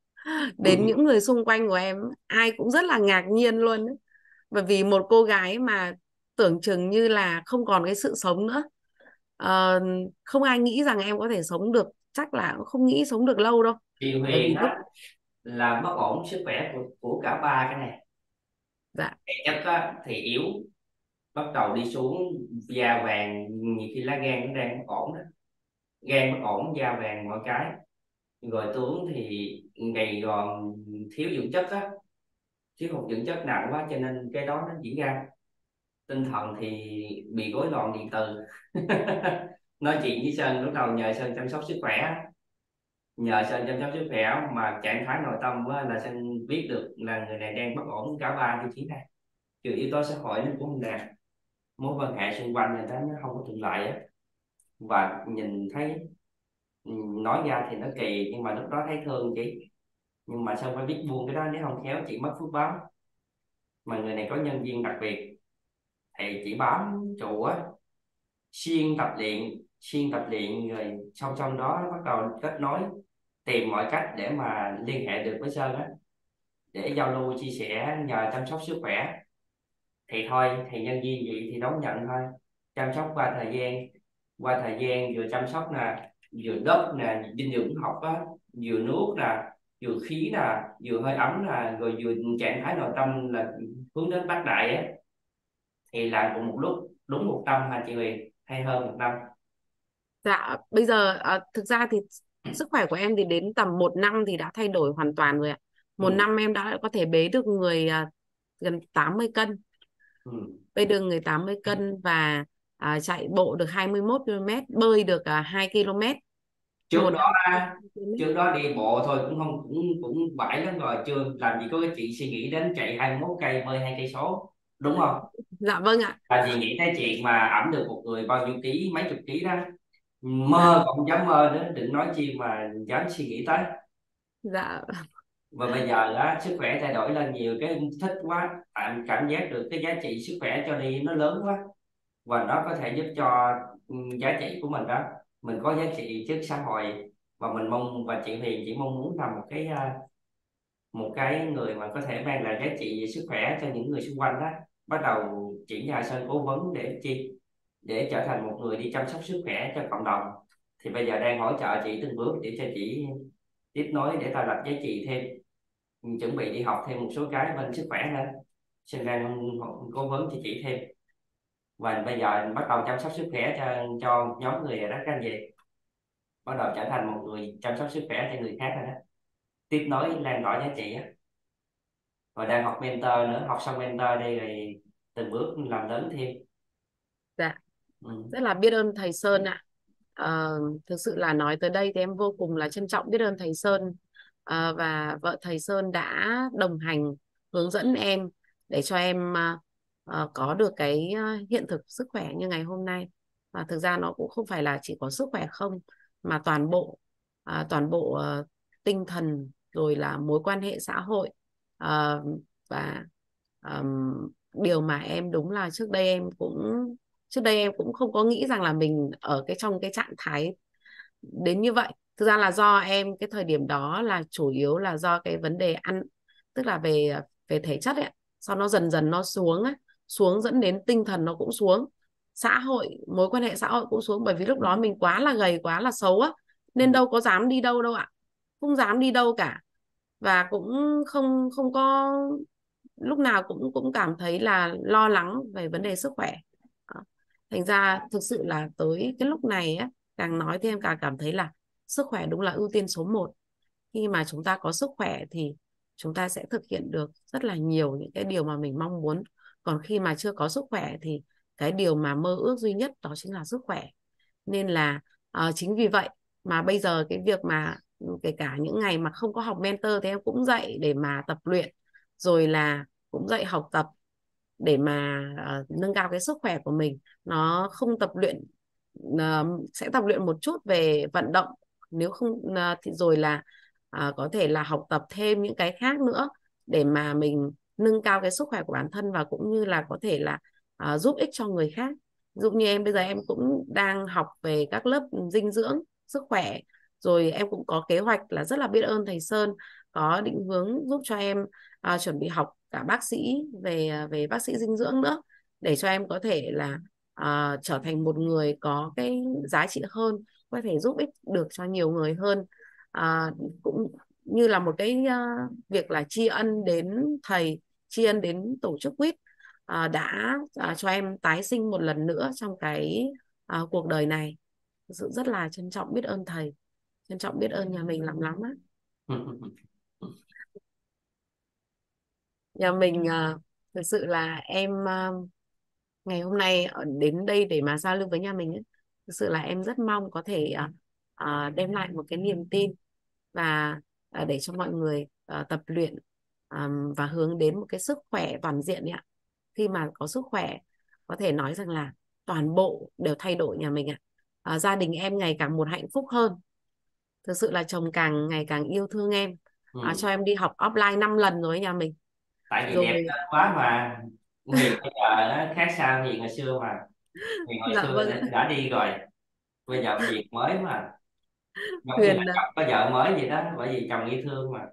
đến những người xung quanh của em ai cũng rất là ngạc nhiên luôn ấy. Bởi vì một cô gái mà tưởng chừng như là không còn cái sự sống nữa. Ờ, không ai nghĩ rằng em có thể sống được, chắc là cũng không nghĩ sống được lâu đâu. Chị Bởi Huyền vì lúc á là bất ổn sức khỏe của, của cả ba cái này. dạ Thể chất á, thì yếu, bắt đầu đi xuống da vàng, nhiều khi lá gan nó đang bất ổn đó, gan bất ổn da vàng mọi cái, rồi tướng thì gầy gò, thiếu dưỡng chất á, thiếu hụt dưỡng chất nặng quá cho nên cái đó nó diễn ra. Tinh thần thì bị rối loạn điện từ. Nói chuyện với Sơn lúc đầu nhờ Sơn chăm sóc sức khỏe, nhờ Sơn chăm sóc sức khỏe mà trạng thái nội tâm á, là Sơn biết được là người này đang bất ổn cả ba tiêu chí này. Trừ yếu tố xã hội nó cũng không đạt, mối quan hệ xung quanh người ta nó không có thuận lợi á, và nhìn thấy, ừ, nói ra thì nó kỳ nhưng mà lúc đó thấy thương chị, nhưng mà Sơn phải biết buông cái đó, nếu không khéo chị mất phước báo. Mà người này có nhân viên đặc biệt thì chị bám trụ á, xuyên tập luyện, xuyên tập luyện rồi song song đó bắt đầu kết nối, tìm mọi cách để mà liên hệ được với Sơn á, để giao lưu chia sẻ nhờ chăm sóc sức khỏe. Thì thôi thì nhân viên gì thì đón nhận thôi, chăm sóc qua thời gian, qua thời gian vừa chăm sóc nè, vừa đất nè, dinh dưỡng học á, vừa nước nè, vừa khí nè, vừa hơi ấm nè, rồi vừa trạng thái nội tâm là hướng đến bác đại á, thì làm cùng một lúc đúng một năm hả chị Huyền, hay hơn một năm? dạ bây giờ à, thực ra thì sức khỏe của em thì đến tầm một năm thì đã thay đổi hoàn toàn rồi ạ. Một Ừ. năm em đã có thể bế được người à, gần tám mươi cân, Ừ. bế được người tám mươi cân, và à, chạy bộ được hai mươi mốt ki lô mét, bơi được à, hai ki lô mét. Trước Một đó năm á, trước đó đi bộ thôi cũng không, cũng cũng vãi lắm rồi, chưa làm gì có cái chuyện suy nghĩ đến chạy hai mươi mốt cây, bơi hai cây số, đúng không? Dạ vâng ạ. Làm gì nghĩ tới chuyện mà ẵm được một người bao nhiêu ký, mấy chục ký đó, Dạ. mơ cũng không dám mơ nữa, đừng nói chi mà dám suy nghĩ tới. Dạ. Và bây giờ á, sức khỏe thay đổi lên nhiều, cái thích quá, bạn cảm giác được cái giá trị sức khỏe cho đi nó lớn quá, và nó có thể giúp cho, ừ, giá trị của mình đó, mình có giá trị trước xã hội. Và mình mong, và chị Huyền chỉ mong muốn là một cái à, một cái người mà có thể mang lại giá trị về sức khỏe cho những người xung quanh đó, bắt đầu chuyển nhờ Sơn cố vấn để chi, để trở thành một người đi chăm sóc sức khỏe cho cộng đồng. Thì bây giờ đang hỗ trợ chị từng bước để cho chị tiếp nối để tạo lập giá trị thêm, chuẩn bị đi học thêm một số cái bên sức khỏe nữa. Sơn đang cố vấn cho chị thêm. và bây giờ bắt đầu chăm sóc sức khỏe cho cho nhóm người rồi đó các anh chị, bắt đầu trở thành một người chăm sóc sức khỏe cho người khác rồi đó, tiếp nối lan tỏa giá trị á, và đang học mentor nữa, học xong mentor đây rồi từng bước làm lớn thêm. Dạ, Ừ. rất là biết ơn thầy Sơn ạ. Ờ, thực sự là nói tới đây thì em vô cùng là trân trọng biết ơn thầy Sơn, ờ, và vợ thầy Sơn đã đồng hành hướng dẫn em để cho em ờ, ờ, có được cái ờ, hiện thực sức khỏe như ngày hôm nay. Và thực ra nó cũng không phải là chỉ có sức khỏe không, mà toàn bộ à, toàn bộ ờ, tinh thần, rồi là mối quan hệ xã hội. Ờ, và ờm, điều mà em đúng là trước đây em cũng trước đây em cũng không có nghĩ rằng là mình ở cái trong cái trạng thái đến như vậy. Thực ra là do em cái thời điểm đó là chủ yếu là do cái vấn đề ăn, tức là về về thể chất ấy, sau nó dần dần nó xuống ấy, xuống dẫn đến tinh thần nó cũng xuống, xã hội, mối quan hệ xã hội cũng xuống, bởi vì lúc đó mình quá là gầy, quá là xấu á, nên đâu có dám đi đâu đâu ạ, không dám đi đâu cả, và cũng không không có lúc nào cũng cũng cảm thấy là lo lắng về vấn đề sức khỏe. Đó. Thành ra thực sự là tới cái lúc này á, càng nói thì em càng cảm thấy là sức khỏe đúng là ưu tiên số một. Khi mà chúng ta có sức khỏe thì chúng ta sẽ thực hiện được rất là nhiều những cái điều mà mình mong muốn. Còn khi mà chưa có sức khỏe thì cái điều mà mơ ước duy nhất đó chính là sức khỏe. Nên là ờ, chính vì vậy mà bây giờ cái việc mà kể cả những ngày mà không có học mentor thì em cũng dậy để mà tập luyện, rồi là cũng dậy học tập để mà ờ, nâng cao cái sức khỏe của mình. Nó không tập luyện, ờ, sẽ tập luyện một chút về vận động, nếu không ờ, thì rồi là ờ, có thể là học tập thêm những cái khác nữa để mà mình nâng cao cái sức khỏe của bản thân, và cũng như là có thể là ờ, giúp ích cho người khác. Ví dụ như em bây giờ em cũng đang học về các lớp dinh dưỡng sức khỏe, rồi em cũng có kế hoạch là rất là biết ơn thầy Sơn có định hướng giúp cho em à, chuẩn bị học cả bác sĩ về về bác sĩ dinh dưỡng nữa, để cho em có thể là à, trở thành một người có cái giá trị hơn, có thể giúp ích được cho nhiều người hơn. À, cũng như là một cái à, việc là tri ân đến thầy, tri ân đến tổ chức quýt à, đã à, cho em tái sinh một lần nữa trong cái à, cuộc đời này. Thực sự rất là trân trọng biết ơn thầy, trân trọng biết ơn nhà mình lắm lắm á. Nhà mình à, thực sự là em à, ngày hôm nay ở- đến đây để mà giao lưu với nhà mình ấy, thực sự là em rất mong có thể à, à, đem lại một cái niềm tin, và à, để cho mọi người à, tập luyện à, và hướng đến một cái sức khỏe toàn diện ấy ạ. Khi mà có sức khỏe, có thể nói rằng là toàn bộ đều thay đổi nhà mình ạ. À, gia đình em ngày càng một hạnh phúc hơn. Thực sự là chồng càng ngày càng yêu thương em, à, Ừ. cho em đi học offline năm lần rồi ấy nhà mình. Tại vì đẹp Rồi, lên quá mà, Huyền bây giờ á, khác sao Huyền hồi xưa mà, Huyền hồi dạ xưa vâng đã, ạ. đã đi rồi, bây giờ Huyền mới mà, giống như là Huyền à, chồng có vợ mới vậy đó, bởi vì chồng yêu thương mà.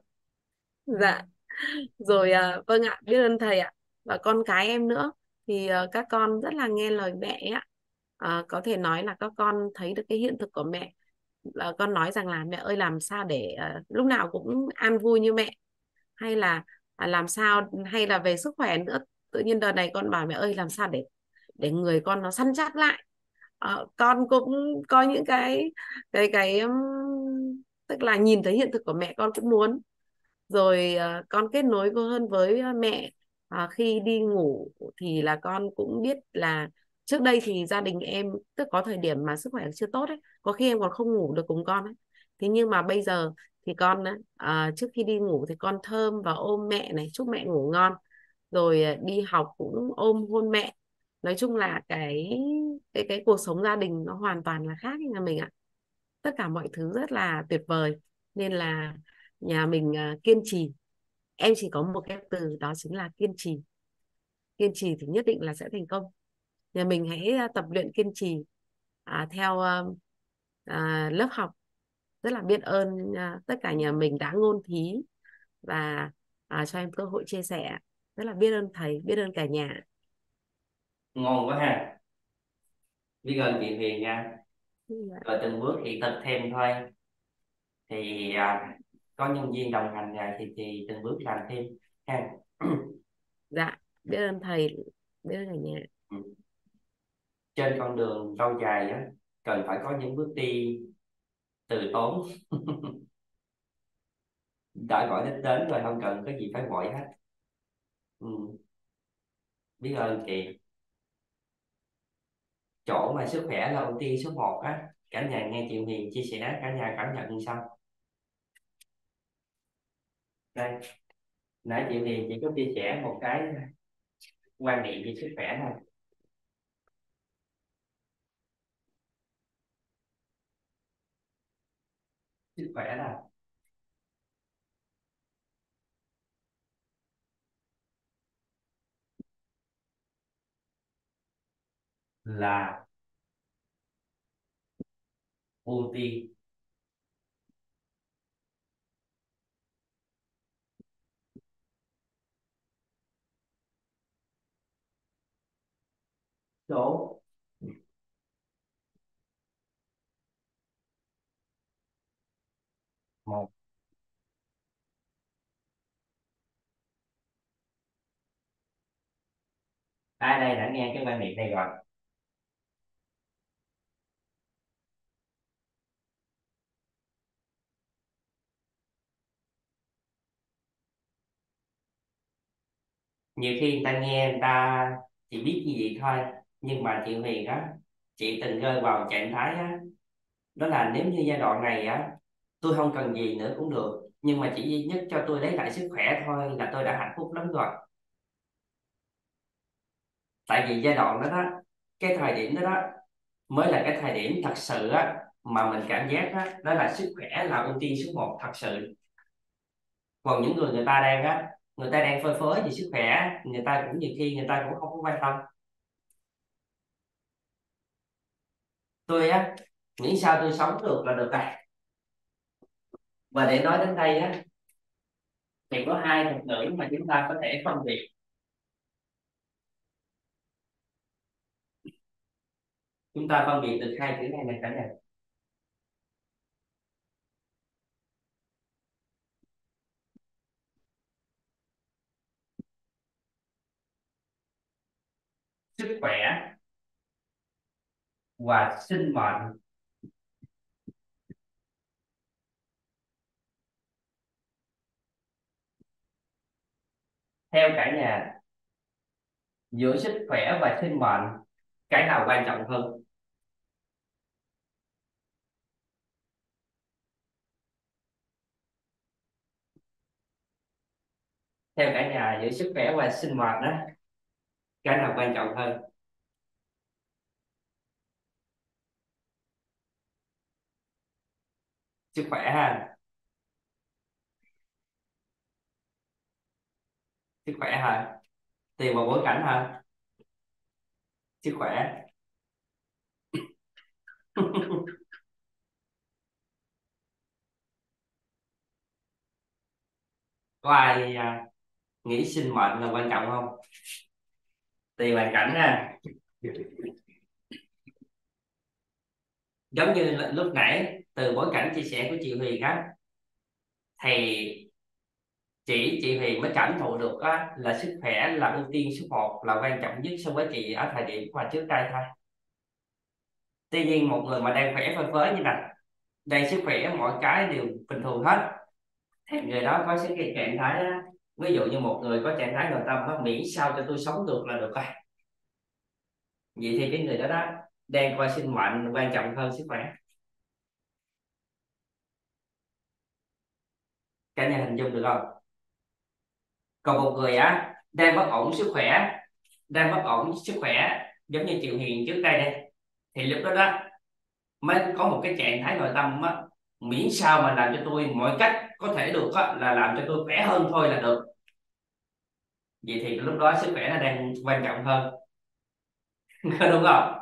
dạ rồi à, vâng ạ, biết ơn thầy ạ. Và con cái em nữa thì à, các con rất là nghe lời mẹ ấy ạ. À, có thể nói là các con thấy được cái hiện thực của mẹ. Là con nói rằng là mẹ ơi, làm sao để à, lúc nào cũng an vui như mẹ, hay là à, làm sao, hay là về sức khỏe nữa, tự nhiên đợt này con bảo mẹ ơi làm sao để để người con nó săn chắc lại. Ờ, con cũng có những cái cái cái um, tức là nhìn thấy hiện thực của mẹ con cũng muốn. Rồi à, con kết nối hơn với à, mẹ à, khi đi ngủ thì là con cũng biết là trước đây thì gia đình em, tức có thời điểm mà sức khỏe chưa tốt ấy, có khi em còn không ngủ được cùng con ấy. Thế nhưng mà bây giờ thì con á, à, trước khi đi ngủ thì con thơm và ôm mẹ này, chúc mẹ ngủ ngon, rồi à, đi học cũng ôm hôn mẹ. Nói chung là cái cái cái cuộc sống gia đình nó hoàn toàn là khác nhà mình ạ. Tất cả mọi thứ rất là tuyệt vời. Nên là nhà mình à, kiên trì. Em chỉ có một cái từ đó chính là kiên trì. Kiên trì thì nhất định là sẽ thành công. Nhà mình hãy à, tập luyện kiên trì à, theo à, à, lớp học. Rất là biết ơn à, tất cả nhà mình đã ngôn thí và à, cho em cơ hội chia sẻ. Rất là biết ơn thầy, biết ơn cả nhà. Ngon quá ha, biết ơn chị Huyền nha, Dạ. rồi từng bước thì tập thêm thôi, thì à, có nhân viên đồng hành rồi thì thì từng bước làm thêm ha. Dạ, biết ơn thầy, biết ơn cả nhà. Ừ. trên con đường lâu dài á, cần phải có những bước đi từ tốn. Đã gọi đích đến rồi, không cần có gì phải vội hết. Ừ. Biết ơn chị. Chỗ mà sức khỏe là ưu tiên số một á, cả nhà nghe chị Huyền chia sẻ, cả nhà cảm nhận như sao? Đây, nãy chị Huyền chị có chia sẻ một cái quan niệm về sức khỏe này. Sức khỏe là là ưu tiên số một. Ai đây đã nghe cái quan niệm này rồi? Nhiều khi người ta nghe, người ta chỉ biết như vậy thôi, nhưng mà chị Huyền á, chị từng rơi vào trạng thái á, đó là nếu như giai đoạn này á, tôi không cần gì nữa cũng được, nhưng mà chỉ duy nhất cho tôi lấy lại sức khỏe thôi là tôi đã hạnh phúc lắm rồi. Tại vì giai đoạn đó đó, cái thời điểm đó đó mới là cái thời điểm thật sự á, mà mình cảm giác á, đó là sức khỏe là ưu tiên số một thật sự. Còn những người người ta đang á, người ta đang phơi phới về sức khỏe, người ta cũng nhiều khi người ta cũng không có quan tâm. Tôi á, nghĩ sao tôi sống được là được rồi. Và để nói đến đây á, thì có hai thuật ngữ mà chúng ta có thể phân biệt. Chúng ta phân biệt được hai chữ này này cả nhà. Sức khỏe và sinh mệnh. Theo cả nhà, giữa sức khỏe và sinh mệnh, cái nào quan trọng hơn? Theo cả nhà, giữa sức khỏe và sinh mệnh đó, cái nào quan trọng hơn? Sức khỏe ha. Sức khỏe ha. Tùy vào bối cảnh ha. Sức khỏe. Có ai à, nghĩ sinh mệnh là quan trọng không? Tùy hoàn cảnh ha. Giống như lúc nãy từ bối cảnh chia sẻ của chị Huyền á, thì chỉ chị Huyền mới cảm thụ được á, là sức khỏe là ưu tiên số một, là quan trọng nhất so với chị ở thời điểm mà trước đây thôi. Tuy nhiên một người mà đang khỏe phơi phới như này, đang sức khỏe mọi cái đều bình thường hết, thì người đó có cái cái trạng thái á, ví dụ như một người có trạng thái nội tâm á, miễn sao cho tôi sống được là được rồi. Vậy thì cái người đó đó đang coi sinh mệnh quan trọng hơn sức khỏe. Cả nhà hình dung được không? Còn một người á đang bất ổn sức khỏe, đang bất ổn sức khỏe giống như Triệu Hiền trước đây đây, thì lúc đó đó mới có một cái trạng thái nội tâm á, miễn sao mà làm cho tôi mọi cách có thể được á, là làm cho tôi khỏe hơn thôi là được. Vậy thì lúc đó sức khỏe nó đang quan trọng hơn. Đúng không?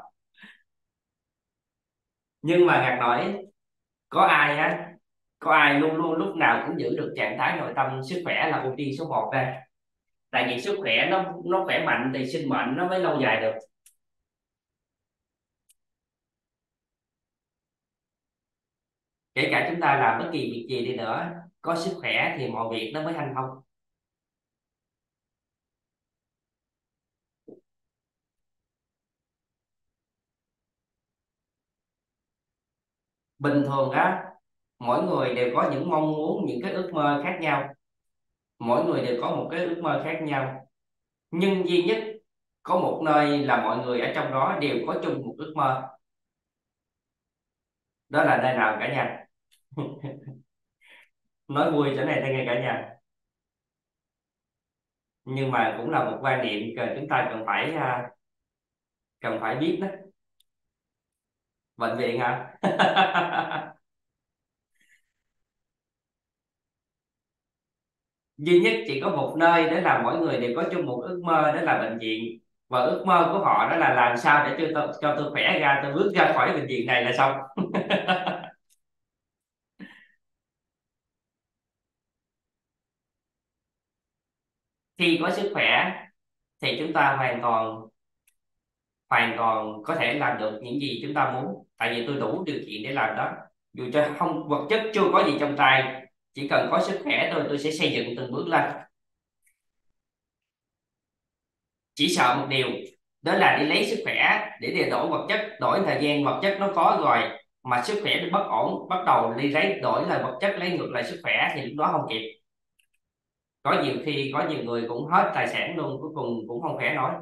Nhưng mà ngặt nổi, có ai á, có ai luôn luôn lúc nào cũng giữ được trạng thái nội tâm sức khỏe là ưu tiên số một đây? Tại vì sức khỏe nó nó khỏe mạnh thì sinh mệnh nó mới lâu dài được. Kể cả chúng ta làm bất kỳ việc gì đi nữa, có sức khỏe thì mọi việc nó mới hanh thông. Bình thường á, mỗi người đều có những mong muốn, những cái ước mơ khác nhau, mỗi người đều có một cái ước mơ khác nhau, nhưng duy nhất có một nơi là mọi người ở trong đó đều có chung một ước mơ. Đó là nơi nào cả nhà? Nói vui chỗ này đây nghe cả nhà, nhưng mà cũng là một quan niệm cần chúng ta cần phải à, cần phải biết đó. Bệnh viện hả? Duy nhất chỉ có một nơi, đó là mỗi người đều có chung một ước mơ, đó là bệnh viện. Và ước mơ của họ đó là làm sao để cho tôi, cho tôi khỏe ra, tôi bước ra khỏi bệnh viện này là xong. Khi có sức khỏe thì chúng ta hoàn toàn hoàn toàn có thể làm được những gì chúng ta muốn, tại vì tôi đủ điều kiện để làm đó. Dù cho không vật chất chưa có gì trong tay, chỉ cần có sức khỏe thôi, tôi sẽ xây dựng từng bước lên. Chỉ sợ một điều, đó là đi lấy sức khỏe để để đổi vật chất, đổi thời gian. Vật chất nó có rồi mà sức khỏe nó bất ổn, bắt đầu đi lấy đổi lại vật chất, lấy ngược lại sức khỏe thì lúc đó không kịp. Có nhiều khi có nhiều người cũng hết tài sản luôn, cuối cùng cũng không khỏe nổi.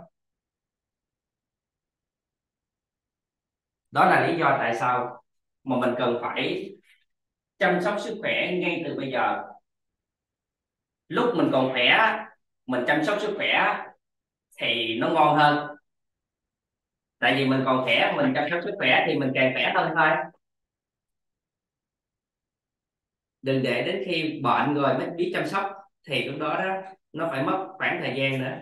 Đó là lý do tại sao mà mình cần phải chăm sóc sức khỏe ngay từ bây giờ. Lúc mình còn khỏe, mình chăm sóc sức khỏe thì nó ngon hơn, tại vì mình còn khỏe, mình chăm sóc sức khỏe thì mình càng khỏe hơn thôi. Đừng để đến khi bệnh rồi mới biết chăm sóc, thì lúc đó đó nó phải mất khoảng thời gian nữa.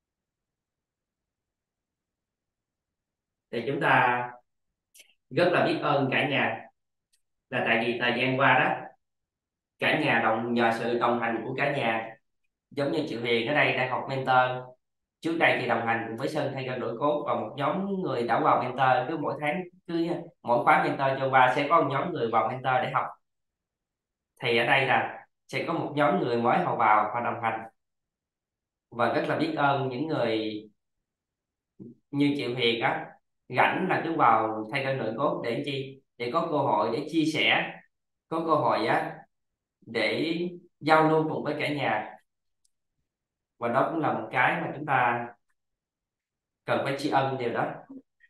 Thì chúng ta rất là biết ơn cả nhà, là tại vì thời gian qua đó cả nhà đồng nhờ sự đồng hành của cả nhà, giống như chị Huyền ở đây đang học mentor. Trước đây thì đồng hành cùng với Sơn thay gân đổi cốt, và một nhóm người đã vào mentor. Cứ mỗi tháng, cứ mỗi khóa mentor cho qua sẽ có một nhóm người vào mentor để học. Thì ở đây là sẽ có một nhóm người mới học vào và đồng hành, và rất là biết ơn những người như chị Huyền á, rảnh là cứ vào thay gân đổi cốt để chi, để có cơ hội để chia sẻ, có cơ hội á để giao lưu cùng với cả nhà. Và đó cũng là một cái mà chúng ta cần phải tri ân điều đó,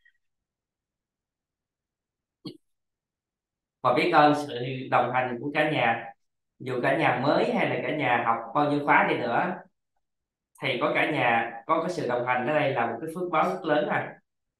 và biết ơn sự đồng hành của cả nhà. Dù cả nhà mới hay là cả nhà học bao nhiêu khóa đi nữa, thì có cả nhà có cái sự đồng hành ở đây là một cái phước báo rất lớn à.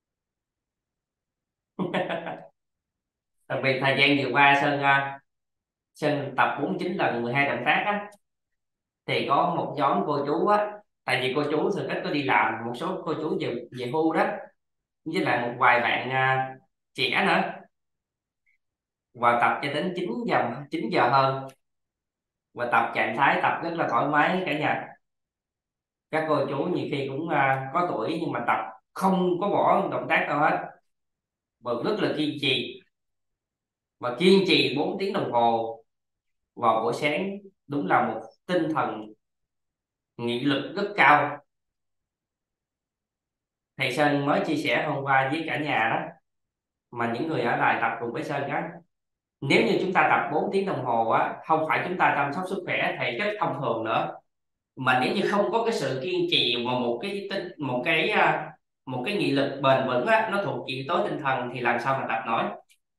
Đặc biệt thời gian vừa qua Sơn à, Sơn tập bốn mươi chín lần mười hai động tác á, thì có một nhóm cô chú á, tại vì cô chú thường ít có đi làm, một số cô chú về về hưu đó, với lại một vài bạn à, trẻ nữa, và tập cho đến chín giờ chín giờ hơn, và tập trạng thái tập rất là thoải mái cả nhà. Các cô chú nhiều khi cũng à, có tuổi nhưng mà tập không có bỏ động tác đâu hết, và rất là kiên trì, và kiên trì bốn tiếng đồng hồ vào buổi sáng. Đúng là một tinh thần nghị lực rất cao. Thầy Sơn mới chia sẻ hôm qua với cả nhà đó, mà những người ở lại tập cùng với Sơn á, nếu như chúng ta tập bốn tiếng đồng hồ á, không phải chúng ta chăm sóc sức khỏe thể chất thông thường nữa, mà nếu như không có cái sự kiên trì và một cái tinh một cái à, một cái nghị lực bền vững á, nó thuộc yếu tố tinh thần, thì làm sao mà tập nổi.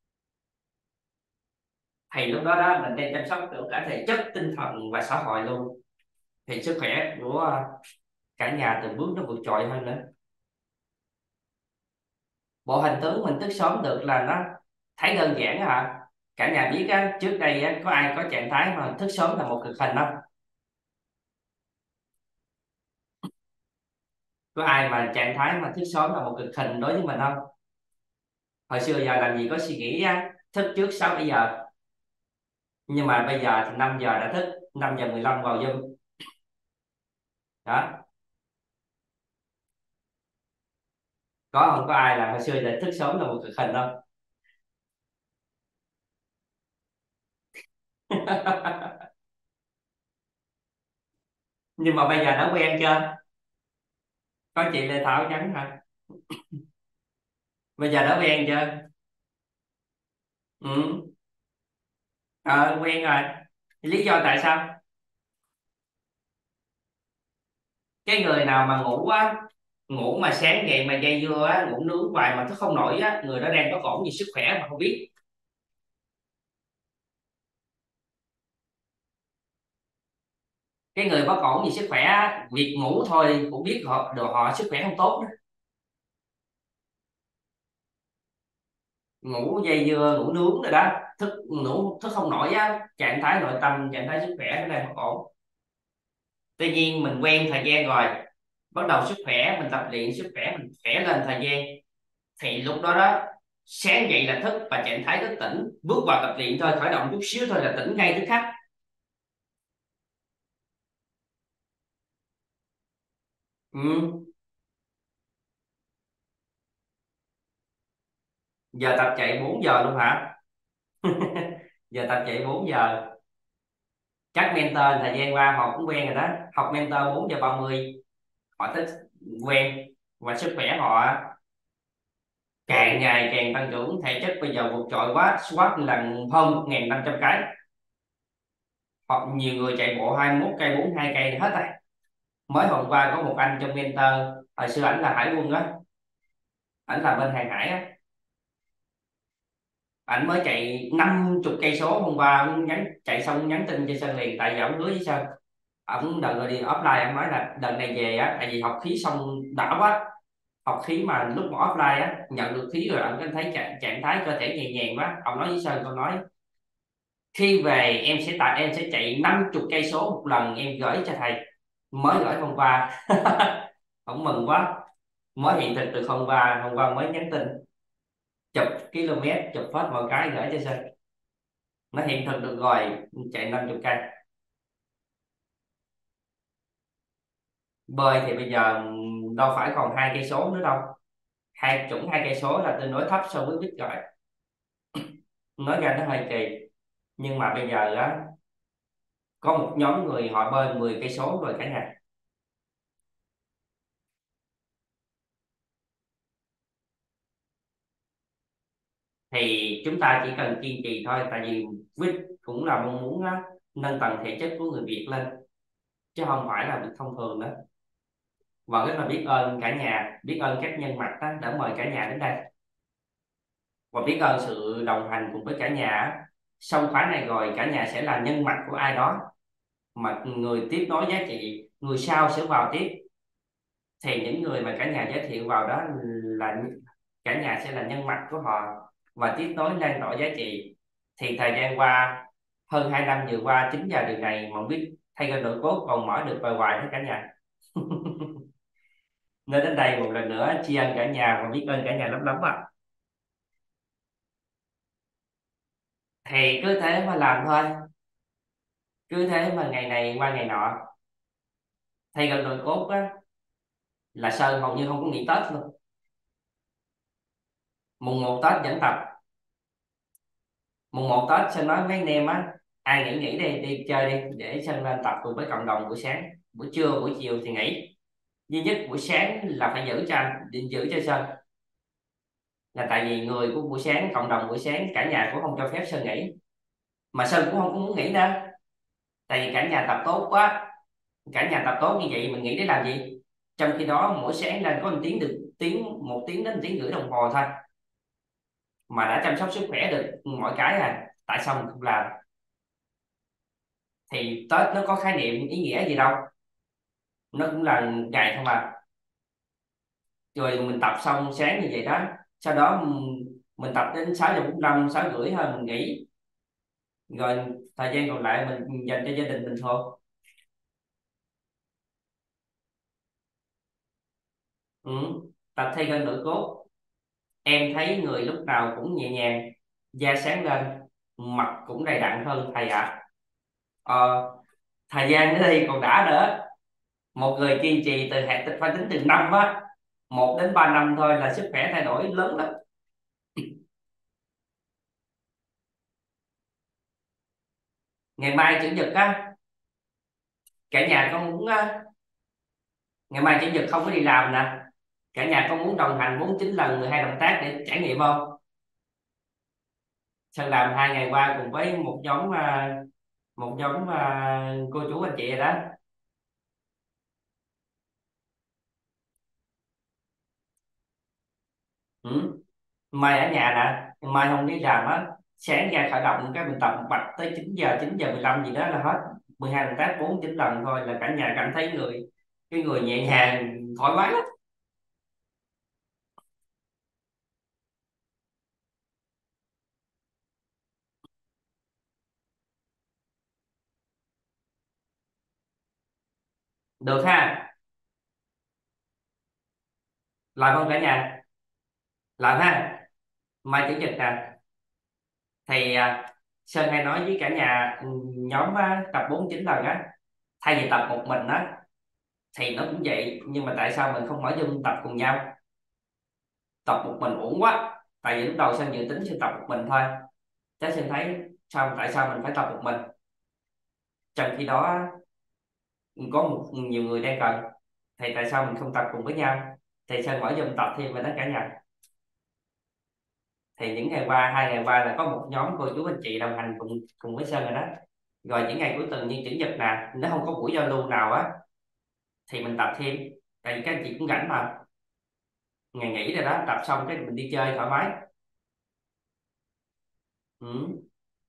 Thì lúc đó đó mình đang chăm sóc được cả thể chất, tinh thần và xã hội luôn, thì sức khỏe của à, cả nhà từng bước nó vượt trội hơn nữa. Bộ hình tướng mình thức sớm được là nó thấy đơn giản hả cả nhà biết á. Trước đây á, có ai có trạng thái mà thức sớm là một cực hình không? Có ai mà trạng thái mà thức sớm là một cực hình đối với mình không? Hồi xưa giờ làm gì có suy nghĩ á, thức trước sáu bảy giờ, nhưng mà bây giờ thì năm giờ đã thức, năm giờ mười lăm vào Zoom đó. Có không có ai là hồi xưa giờ thức sớm là một cực hình không? Nhưng mà bây giờ đã quen chưa? Có chị Lê Thảo nhắn hả? Bây giờ đã quen chưa? Ừ. Ờ, quen rồi. Lý do tại sao? Cái người nào mà ngủ á, ngủ mà sáng dậy mà dây dưa á, ngủ nướng hoài mà thức không nổi á, người đó đang có ổn gì sức khỏe mà không biết. Cái người bất ổn gì sức khỏe á, việc ngủ thôi cũng biết họ đồ họ sức khỏe không tốt đó. Ngủ dây dưa, ngủ nướng rồi đó, thức ngủ thức không nổi á, trạng thái nội tâm, trạng thái sức khỏe nó đang bất ổn. Tuy nhiên mình quen thời gian rồi, bắt đầu sức khỏe mình tập luyện, sức khỏe mình khỏe lên thời gian, thì lúc đó đó, sáng dậy là thức và trạng thái thức tỉnh, bước vào tập luyện thôi, khởi động chút xíu thôi là tỉnh ngay tức khắc. Ừ. Giờ tập chạy bốn giờ luôn hả? Giờ tập chạy bốn giờ. Chắc mentor thời gian qua họ cũng quen rồi đó, học mentor bốn giờ ba mươi, họ thích, quen. Và sức khỏe họ càng ngày càng tăng trưởng, thể chất bây giờ vượt trội quá, squat lần hơn một nghìn năm trăm cái. Hoặc nhiều người chạy bộ hai mươi mốt cây, bốn mươi hai cây hết rồi. Mới hôm qua có một anh trong mentor, hồi xưa ảnh là hải quân á, ảnh là bên hàng hải á, ảnh mới chạy năm chục cây số hôm qua, ông nhắn chạy xong nhắn tin cho sân liền, tại vì ông hứa với sân, ông đợt rồi đi offline, ông nói là đợt này về á, tại vì học khí xong đã quá, học khí mà lúc mà offline á nhận được khí rồi ông cảm thấy trạng, trạng thái cơ thể nhẹ nhàng quá, ông nói với sân, ông nói khi về em sẽ tại em sẽ chạy năm chục cây số một lần, em gửi cho thầy. Mới gửi hôm qua. Ông mừng quá. Mới hiện thực được hôm qua, hôm qua mới nhắn tin, chụp km, chụp hết mọi cái gửi cho sân, nó hiện thực được rồi, chạy năm chục cây. Bơi thì bây giờ đâu phải còn hai cây số nữa đâu, hai chuẩn hai cây số là tương đối thấp so với buýt rồi, nói ra nó hơi kỳ. Nhưng mà bây giờ á, có một nhóm người họ bơi mười cây số rồi cả nhà. Thì chúng ta chỉ cần kiên trì thôi, tại vì buýt cũng là mong muốn á, nâng tầng thể chất của người Việt lên, chứ không phải là việc thông thường nữa. Và rất là biết ơn cả nhà, biết ơn các nhân mặt đó, đã mời cả nhà đến đây, và biết ơn sự đồng hành cùng với cả nhà á. Xong khóa này rồi cả nhà sẽ là nhân mặt của ai đó, mà người tiếp nối giá trị, người sau sẽ vào tiếp, thì những người mà cả nhà giới thiệu vào đó là cả nhà sẽ là nhân mạch của họ, và tiếp nối lan tỏa giá trị. Thì thời gian qua, hơn hai năm vừa qua, chính nhờ điều này mà biết thay gân đổi cốt còn mở được vài hoài hết cả nhà. Nên đến đây một lần nữa tri ân cả nhà và biết ơn cả nhà lắm lắm ạ. Thì cứ thế mà làm thôi, cứ thế mà ngày này qua ngày nọ. Thay gân đổi cốt á, là Sơn hầu như không có nghỉ Tết luôn. Mùng một Tết vẫn tập. Mùng một Tết Sơn nói với anh em á, ai nghỉ nghỉ đi, đi chơi đi, để Sơn lên tập cùng với cộng đồng buổi sáng. Buổi trưa buổi chiều thì nghỉ, duy nhất buổi sáng là phải giữ cho anh, định giữ cho Sơn, là tại vì người của buổi sáng, cộng đồng buổi sáng, cả nhà cũng không cho phép Sơn nghỉ, mà Sơn cũng không có muốn nghỉ nữa, tại vì cả nhà tập tốt quá. Cả nhà tập tốt như vậy mình nghỉ để làm gì? Trong khi đó mỗi sáng lên có một tiếng được tiếng một tiếng đến một tiếng rưỡi đồng hồ thôi, mà đã chăm sóc sức khỏe được mọi cái à, tại sao mình không làm? Thì Tết nó có khái niệm ý nghĩa gì đâu, nó cũng là ngày thôi mà. Rồi mình tập xong sáng như vậy đó, sau đó mình tập đến sáu giờ bốn mươi lăm, sáu rưỡi thôi mình nghỉ, rồi thời gian còn lại mình dành cho gia đình mình thôi. Ừ. Tập thay gân đổi cốt, em thấy người lúc nào cũng nhẹ nhàng, da sáng lên, mặt cũng đầy đặn hơn thầy ạ. ờ, Thời gian nữa đi còn đã nữa. Một người kiên trì từ hệ tịch phải tính từ năm á, một đến ba năm thôi là sức khỏe thay đổi lớn lắm. Ngày mai chủ nhật á, cả nhà có muốn á, ngày mai chủ nhật không có đi làm nè, cả nhà có muốn đồng hành bốn chín lần mười hai động tác để trải nghiệm không? Sơn làm hai ngày qua cùng với một nhóm à, một nhóm à, cô chú anh chị rồi đó. Ừ. Mai ở nhà nè, mai không đi làm á, sáng ra khởi động cái mình tập một mạch tới chín giờ chín giờ mười lăm gì đó là hết mười hai động tác bốn chín lần thôi là cả nhà cảm thấy người cái người nhẹ nhàng thoải mái lắm. Được ha, làm không cả nhà, làm ha. Mai chủ nhật nè, thì à, Sơn hay nói với cả nhà, ừ, nhóm á, tập bốn chín lần á, thay vì tập một mình á thì nó cũng vậy, nhưng mà tại sao mình không mở Zoom tập cùng nhau? Tập một mình uổng quá, tại vì lúc đầu Sơn dự tính sẽ tập một mình thôi, chắc Sơn thấy sao tại sao mình phải tập một mình, trong khi đó có một nhiều người đang cần, thì tại sao mình không tập cùng với nhau? Thì Sơn mở Zoom tập thêm với tất cả nhà. Thì những ngày qua hai ngày qua là có một nhóm cô chú anh chị đồng hành cùng cùng với Sơn rồi đó. Rồi những ngày cuối tuần như chủ nhật nè, nếu không có buổi giao lưu nào á thì mình tập thêm, tại vì các anh chị cũng rảnh mà, ngày nghỉ rồi đó, tập xong cái mình đi chơi thoải mái. Ừ.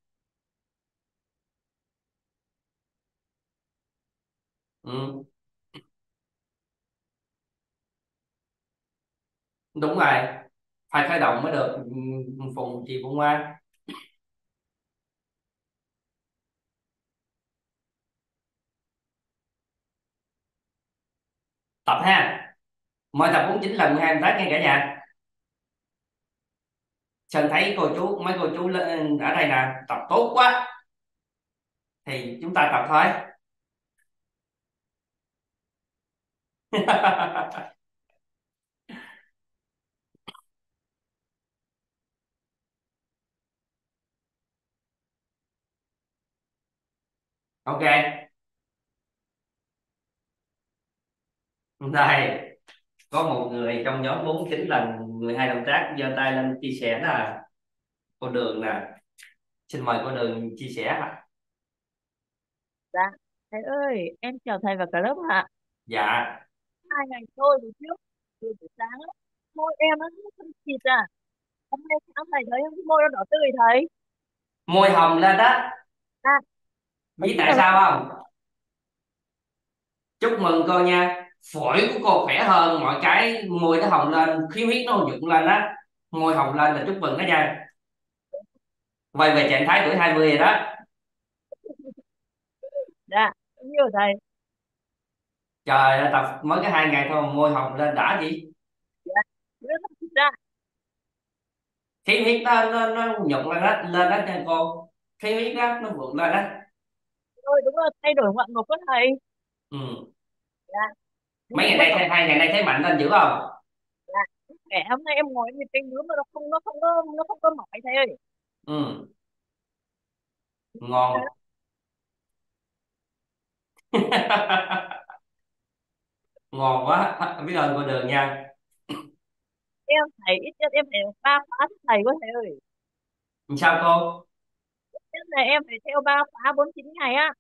Ừ. Đúng rồi, phải khởi động mới được. Ừ, Phùng chị Phụng Hoa. Tập ha, mỗi tập bốn chín lần hai tác nghe cả nhà. Sơn thấy cô chú mấy cô chú lên ở đây nè tập tốt quá, thì chúng ta tập thôi. Ok, đây có một người trong nhóm bốn chín lần mười hai động tác giơ tay lên chia sẻ là cô Đường nè, xin mời cô Đường chia sẻ. Dạ, thầy ơi, em chào thầy và cả lớp ạ. Dạ. Hai ngày tôi buổi trước, từ buổi sáng á, môi em nó rất phân chịt à. Hôm nay sáng thầy thấy cái môi nó đỏ tươi thầy. Môi hồng lên đó, À, phải biết chích tại vào sao lông. không? Chúc mừng cô nha, phổi của cô khỏe hơn mọi cái, môi nó hồng lên, khí huyết nó dựng lên á, môi hồng lên là chúc mừng đó nha. Quay về trạng thái tuổi hai mươi rồi đó. Dạ, nhiều thầy. Trời ơi, tập mới cái hai ngày thôi mà môi hồng lên đã gì. Dạ, rất là thích ra. Khí huyết nó nó nó nhục lên đó, lên đó nha cô, khí huyết đó nó vượt lên đó. Ôi, đúng là thay đổi ngoạn mục quá thầy. Ừ. Dạ, Mấy nhưng ngày mà nay tập, thấy hai ngày nay thấy mạnh lên dữ không? dạ, kẻ hôm nay em ngồi em trên ngứa mà nó không, nó không có, nó không có mỏi thầy ơi. Ừ. Thầy, Ngon. Ngon quá, biết ơn cô Đường nha. em thầy ít nhất em phải ba khóa thầy thầy quá thầy ơi. Sao cô? Nhất là em phải theo ba khóa bốn chín ngày á.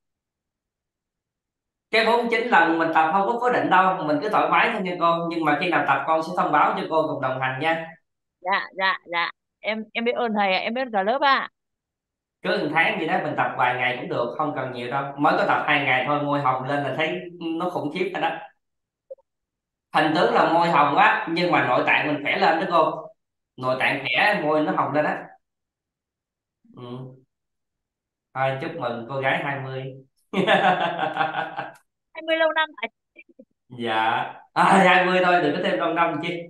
Cái bốn chín lần mình tập không có cố định đâu, mình cứ thoải mái thôi nha cô, nhưng mà khi nào tập con sẽ thông báo cho cô cùng đồng hành nha. Dạ, dạ, dạ. Em em biết ơn thầy ạ, em biết ơn cả lớp ạ. Cứ một tháng gì đó mình tập vài ngày cũng được, không cần nhiều đâu, mới có tập hai ngày thôi môi hồng lên là thấy nó khủng khiếp rồi đó. Hình tướng là môi hồng á, nhưng mà nội tạng mình khỏe lên đó cô, nội tạng khỏe môi nó hồng lên á. Ừ. Thôi chúc mừng cô gái hai mươi. Hai mươi lâu năm thầy. Dạ. À, hai mươi thôi đừng có thêm năm năm chi.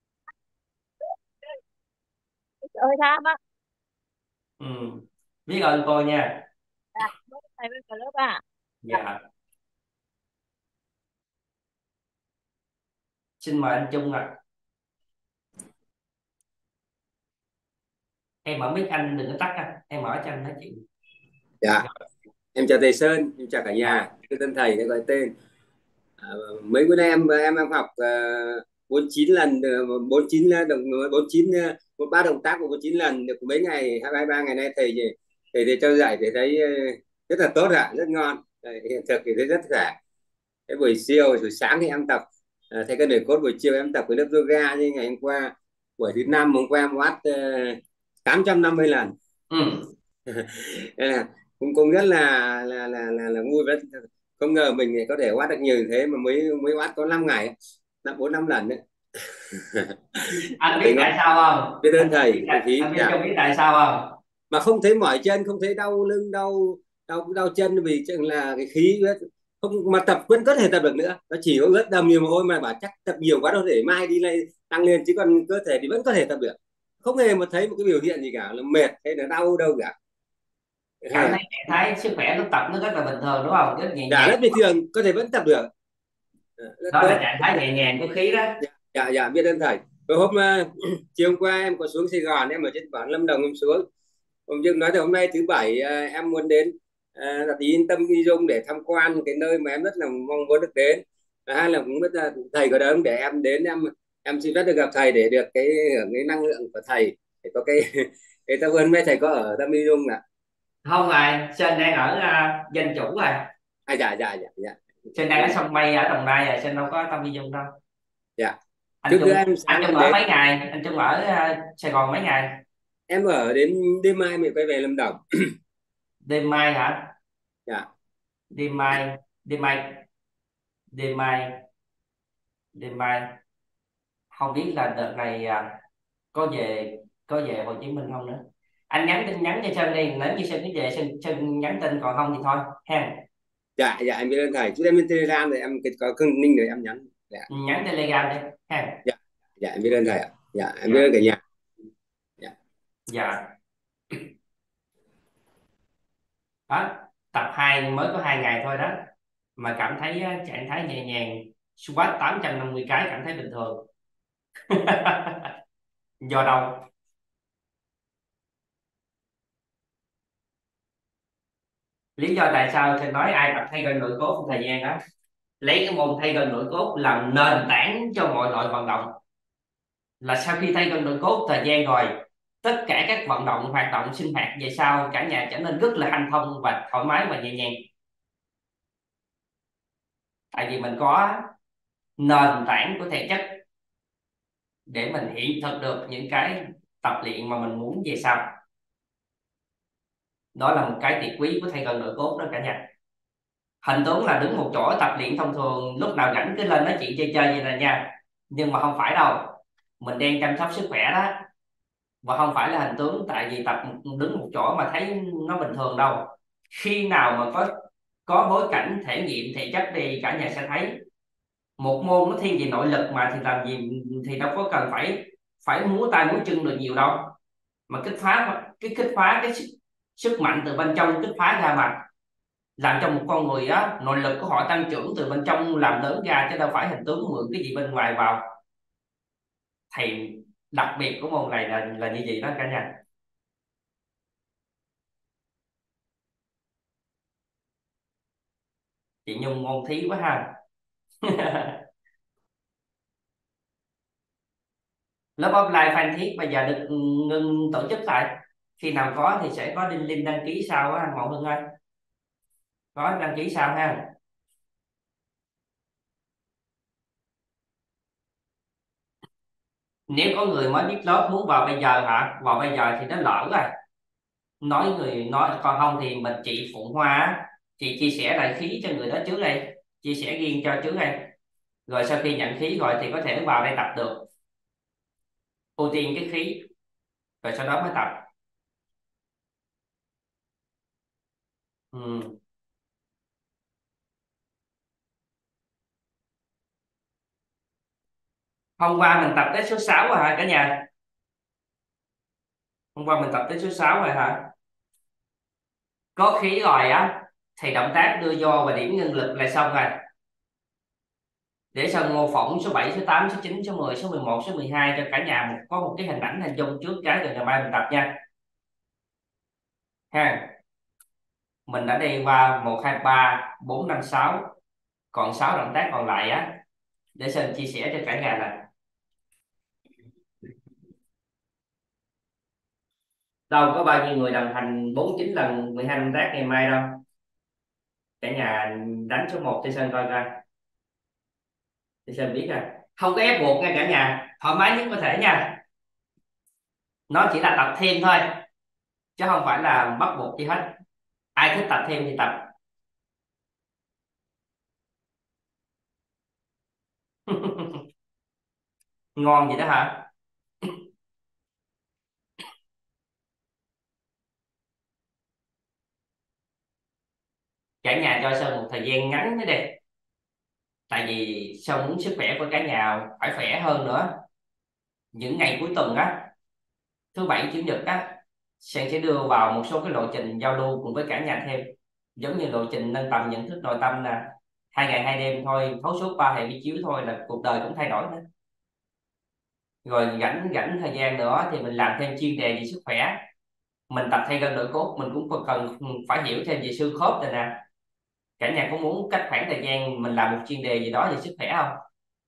Ơi tham á. Ừ. Biết ơn cô nha. Dạ, bác thầy bên cả lớp ạ. Dạ, Dạ. Xin mời anh Trung ạ. Em mở mic anh đừng có tắt anh, em mở cho anh nói chuyện. Dạ, em chào thầy Sơn, em chào cả Dạ. nhà. Cái tên thầy đã gọi tên. À, mấy bữa nay em em em học uh, bốn chín lần, uh, bốn chín là đồng bốn chín uh, một ba động tác của chín lần được mấy ngày hai ba ngày nay thầy thầy thầy cho dạy thì thấy rất là tốt ạ, rất ngon. Đấy, hiện thực thì thấy rất khỏe. Cái buổi chiều buổi sáng thì em tập à, thấy cái nửa cốt, buổi chiều em tập cái lớp yoga như ngày hôm qua, buổi thứ năm hôm qua em watt uh, tám trăm năm mươi lần. Ừ. Nên là cũng cũng rất là là là là, là vui, rất không ngờ mình có thể watt được nhiều như thế mà mới mới watt có năm ngày, năm bốn năm lần đấy. Anh Thấy biết ngon, tại sao không? biết ơn Anh biết thầy thầy tại, Thí. anh biết Dạ. không biết tại sao không? Mà không thấy mỏi chân, không thấy đau lưng, đau đau đau chân vì chẳng là cái khí huyết. Không, mà tập vẫn có thể tập được nữa, nó chỉ có ướt đầm nhiều mồ hôi, mà bảo chắc tập nhiều quá đâu để mai đi lên tăng lên, chứ còn cơ thể thì vẫn có thể tập được, không hề mà thấy một cái biểu hiện gì cả là mệt hay là đau đâu cả. Cảm thấy trạng thái sức khỏe lúc tập nó rất là bình thường đúng không? Rất nhẹ Dạ nhàng. rất bình thường, có thể vẫn tập được. Rất Đó là tốt. trạng thái nhẹ nhàng của khí đó. Dạ dạ, dạ biết ơn thầy. Rồi hôm uh, chiều hôm qua em có xuống Sài Gòn, em ở trên bản Lâm Đồng em xuống. Hôm trước nói là hôm nay thứ bảy uh, em muốn đến uh, là Yên Tâm Nghi Dung để tham quan cái nơi mà em rất là mong muốn được đến. Và hai là cũng rất là thầy có đấng để em đến, em em xin phép được gặp thầy để được cái hưởng cái năng lượng của thầy, để có cái cái cảm ơn mấy thầy có ở Tâm Nghi Dung ạ. Không rồi, Sơn đang ở uh, Dân Chủ rồi. À dạ dạ dạ dạ. Sơn đang ở sân bay ở Đồng Nai rồi, Sơn đâu có Tâm Huy Dung đâu. Dạ. Anh Trước Trung bữa em anh sáng Trung em ở đến, mấy ngày? Anh Trung ở uh, Sài Gòn mấy ngày? em ở đến đêm mai mới quay về Lâm Đồng. Đêm mai hả? Dạ. Đêm mai, đêm mai, đêm mai, đêm mai. Không biết là đợt này uh, có về có về Hồ Chí Minh không nữa. Anh nhắn tin nhắn cho Sơn đi, nếu như Sơn cứ về Sơn, Sơn nhắn tin, còn không thì thôi ha. Dạ dạ em biết ơn thầy, chú em lên Telegram rồi em có cưng ninh rồi em nhắn. Dạ Nhắn Telegram đi ha. dạ dạ em biết ơn thầy ạ. Dạ em biết Dạ. ơn cả nhà. Dạ. Dạ. Đó, tập hai mới có hai ngày thôi đó mà cảm thấy á, trạng thái nhẹ nhàng, squat tám trăm năm mươi cái cảm thấy bình thường. Do đâu? Lý do tại sao thì nói ai tập thay cân nội cốt một thời gian đó, lấy cái môn thay cân nội cốt làm nền tảng cho mọi loại vận động, là sau khi thay cân nội cốt thời gian rồi, tất cả các vận động hoạt động sinh hoạt về sau cả nhà trở nên rất là hanh thông và thoải mái và nhẹ nhàng, tại vì mình có nền tảng của thể chất để mình hiện thực được những cái tập luyện mà mình muốn về sau. Đó là một cái tuyệt quý của thay cân nội cốt đó cả nhà. Hình tướng là đứng một chỗ tập luyện thông thường, lúc nào rảnh cứ lên nói chuyện chơi chơi vậy nè nha, nhưng mà không phải đâu, mình đang chăm sóc sức khỏe đó, và không phải là hình tướng tại vì tập đứng một chỗ mà thấy nó bình thường đâu. Khi nào mà có có bối cảnh thể nghiệm thể chất đi, cả nhà sẽ thấy một môn nó thiên về nội lực mà thì làm gì thì đâu có cần phải phải múa tay múa chân được nhiều đâu, mà kích phá cái kích phá cái sức, sức mạnh từ bên trong, kích phá ra mà làm cho một con người á, nội lực của họ tăng trưởng từ bên trong làm lớn ra, chứ đâu phải hình tướng mượn cái gì bên ngoài vào. Thì đặc biệt của môn này là là như vậy đó cả nhà. Chị Nhung môn thí quá ha. Lớp offline Phan Thiết bây giờ được ngừng tổ chức lại, khi nào có thì sẽ có link link đăng ký sau á anh Mậu Hưng ơi, có đăng ký sau ha. Nếu có người mới biết lớp muốn vào bây giờ hả, vào bây giờ thì nó lỡ rồi, nói người nói, còn không thì mình chị Phụng Hoa á, chị chia sẻ lại khí cho người đó trước đây, chia sẻ riêng cho trước đây, rồi sau khi nhận khí rồi thì có thể vào đây tập được, ưu tiên cái khí rồi sau đó mới tập. Ừ. Hôm qua mình tập tới số sáu rồi hả cả nhà? Hôm qua mình tập tới số sáu rồi hả? Có khí rồi á thì động tác đưa vô và điểm ngưng lực là xong rồi. Để sân mô phỏng số bảy, số tám, số chín, số mười, số mười một, số mười hai cho cả nhà một có một cái hình ảnh hình dung trước cái rồi ngày mai mình tập nha. Ha. Mình đã đi qua một hai ba bốn năm sáu, còn sáu động tác còn lại á để Sơn chia sẻ cho cả nhà là Đâu có bao nhiêu người đồng hành bốn chín lần mười hai năm tác ngày mai đâu. Cả nhà đánh số một cho Sơn coi coi, cho Sơn biết rồi. Không có ép buộc nha cả nhà, thoải mái nhất có thể nha. Nó chỉ là tập thêm thôi, chứ không phải là bắt buộc gì hết. Ai thích tập thêm thì tập. Ngon vậy đó hả? Cả nhà cho Sơn một thời gian ngắn nữa đi, tại vì Sơn muốn sức khỏe của cả nhà phải khỏe hơn nữa. Những ngày cuối tuần á, thứ bảy chủ nhật á, Sơn sẽ đưa vào một số cái lộ trình giao lưu cùng với cả nhà thêm, giống như lộ trình nâng tầm nhận thức nội tâm nè, hai ngày hai đêm thôi, thấu suốt ba hệ vi chiếu thôi là cuộc đời cũng thay đổi nữa. Rồi rảnh rảnh thời gian nữa thì mình làm thêm chuyên đề về sức khỏe. Mình tập thay gân đổi cốt, mình cũng cần phải hiểu thêm về xương khớp rồi nè. Cả nhà có muốn cách khoảng thời gian mình làm một chuyên đề gì đó về sức khỏe không?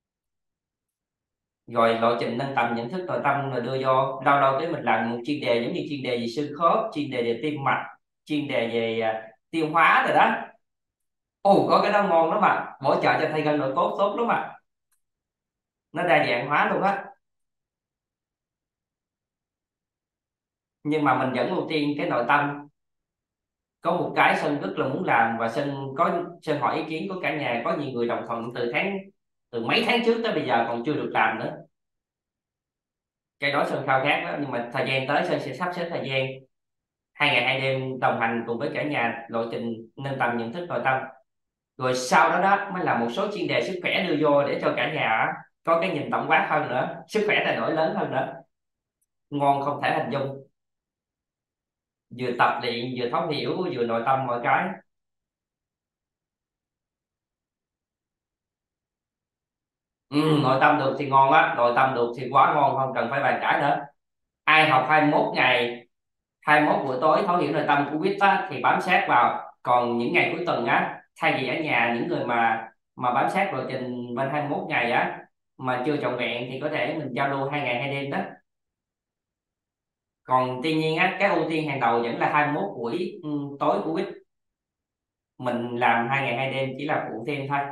Rồi lộ trình nâng tầm nhận thức nội tâm rồi đưa vô, lâu lâu cái mình làm một chuyên đề giống như chuyên đề về xương khớp, chuyên đề về tim mạch, chuyên đề về à, tiêu hóa rồi đó. Ồ, có cái đó ngon lắm mà, hỗ trợ cho thay gân đổi cốt tốt lắm mà, nó đa dạng hóa luôn á. Nhưng mà mình vẫn ưu tiên cái nội tâm. Có một cái Sơn rất là muốn làm, và Sơn có Sơn hỏi ý kiến của cả nhà, có nhiều người đồng thuận từ tháng từ mấy tháng trước tới bây giờ còn chưa được làm nữa. Cái đó Sơn khao khát đó, nhưng mà thời gian tới Sơn sẽ sắp xếp thời gian hai ngày hai đêm đồng hành cùng với cả nhà lộ trình nâng tầm nhận thức nội tâm. Rồi sau đó đó mới là một số chuyên đề sức khỏe đưa vô để cho cả nhà có cái nhìn tổng quát hơn nữa, sức khỏe thay đổi lớn hơn nữa. Ngon không thể hình dung, vừa tập luyện vừa thấu hiểu vừa nội tâm mọi cái. Ừ, nội tâm được thì ngon á, nội tâm được thì quá ngon, không cần phải bàn cãi nữa. Ai học hai mươi mốt ngày, hai mươi mốt buổi tối thấu hiểu nội tâm của quýt á thì bám sát vào. Còn những ngày cuối tuần á, thay vì ở nhà, những người mà mà bám sát lộ trình bên hai mươi mốt ngày á mà chưa trọn vẹn thì có thể mình giao lưu hai ngày hai đêm đó. Còn tuy nhiên á, cái ưu tiên hàng đầu vẫn là hai mươi mốt buổi ừ, tối của quýt. Mình làm hai ngày hai đêm chỉ là phụ thêm thôi.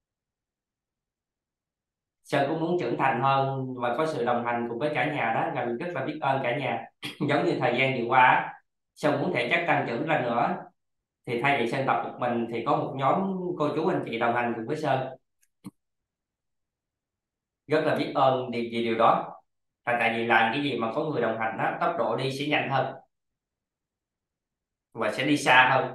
Sơn cũng muốn trưởng thành hơn và có sự đồng hành cùng với cả nhà đó, và rất là biết ơn cả nhà. Giống như thời gian vừa qua á, Sơn muốn thể chất tăng trưởng lên nữa, thì thay vì Sơn tập một mình thì có một nhóm cô chú anh chị đồng hành cùng với Sơn. Rất là biết ơn vì, vì điều đó. Và tại vì làm cái gì mà có người đồng hành đó, tốc độ đi sẽ nhanh hơn và sẽ đi xa hơn.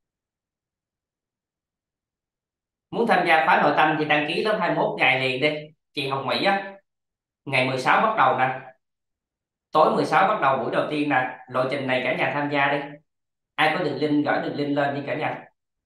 Muốn tham gia khóa nội tâm thì đăng ký lớp hai mươi mốt ngày liền đi. Chị học Mỹ á, ngày mười sáu bắt đầu nè, tối mười sáu bắt đầu buổi đầu tiên nè. Lộ trình này cả nhà tham gia đi. Ai có đường link gửi đường link lên đi cả nhà.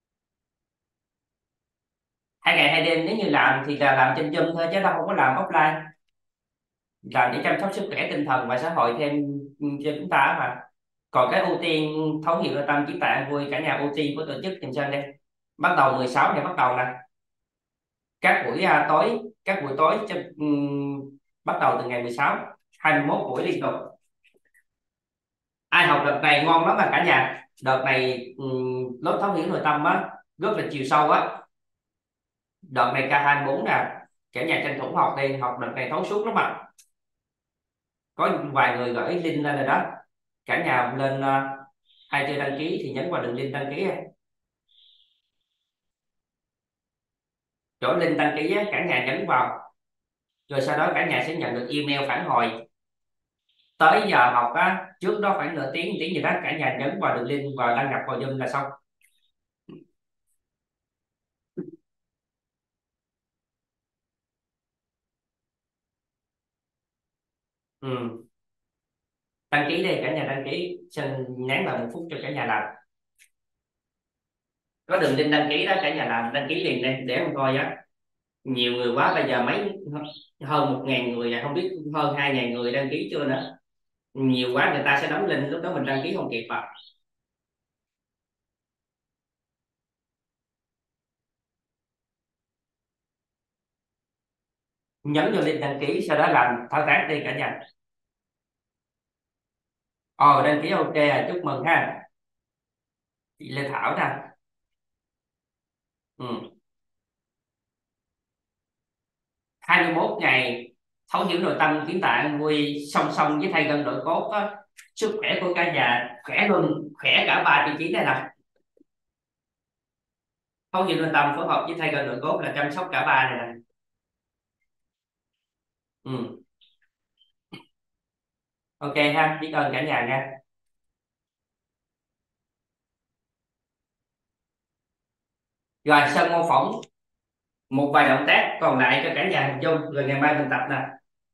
Hai ngày hai đêm nếu như làm thì là làm trên Zoom thôi, chứ đâu không có làm offline. Làm để chăm sóc sức khỏe tinh thần và xã hội thêm cho chúng ta mà. Còn cái ưu tiên thấu hiểu nội tâm trí tuệ an vui, cả nhà ưu tiên của tổ chức tìm Sơn đây. Bắt đầu mười sáu này bắt đầu nè. Các buổi à, tối các buổi tối cho, um, bắt đầu từ ngày mười sáu, hai mươi mốt buổi liên tục. Ai học đợt này ngon lắm mà cả nhà. Đợt này um, lớp thấu hiểu nội tâm á rất là chiều sâu á. Đợt này ca hai mươi bốn nè, cả nhà tranh thủ học đi, học đợt này thấu suốt lắm mà. Có vài người gửi link lên rồi đó. Cả nhà lên uh, ai chưa đăng ký thì nhấn vào đường link đăng ký. Chỗ link đăng ký á, cả nhà nhấn vào, rồi sau đó cả nhà sẽ nhận được email phản hồi. Tới giờ học á, trước đó khoảng nửa tiếng tiếng gì đó, cả nhà nhấn vào đường link và đăng nhập vào Zoom là xong. Ừ. Đăng ký đi cả nhà, đăng ký. Xin nhắn lại một phút cho cả nhà làm. Có đường link đăng ký đó, cả nhà làm đăng ký liền đây để em coi á. Nhiều người quá, bây giờ mấy hơn một ngàn người, không biết hơn hai ngàn người đăng ký chưa nữa. Nhiều quá người ta sẽ đóng link, lúc đó mình đăng ký không kịp à. Nhấn vô link đăng ký, sau đó làm thao tác đi cả nhà. Ồ, đăng ký ok à, chúc mừng ha. Chị Lê Thảo nè. Ừ. hai mươi mốt ngày thấu hiểu nội tâm kiến tạng vui song song với thay gân đổi cốt á. Sức khỏe của cả nhà khỏe luôn, khỏe cả ba tiêu chí này nè. Thấu hiểu nội tâm phối hợp với thay gân đổi cốt là chăm sóc cả ba này nè. Ừ. Ok ha, biết ơn cả nhà nha. Rồi sân mô phỏng một vài động tác còn lại cho cả nhà hình dung rồi ngày mai mình tập nè.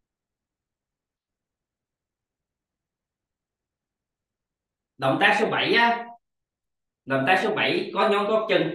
Động tác số bảy á, động tác số bảy có nhón gót chân.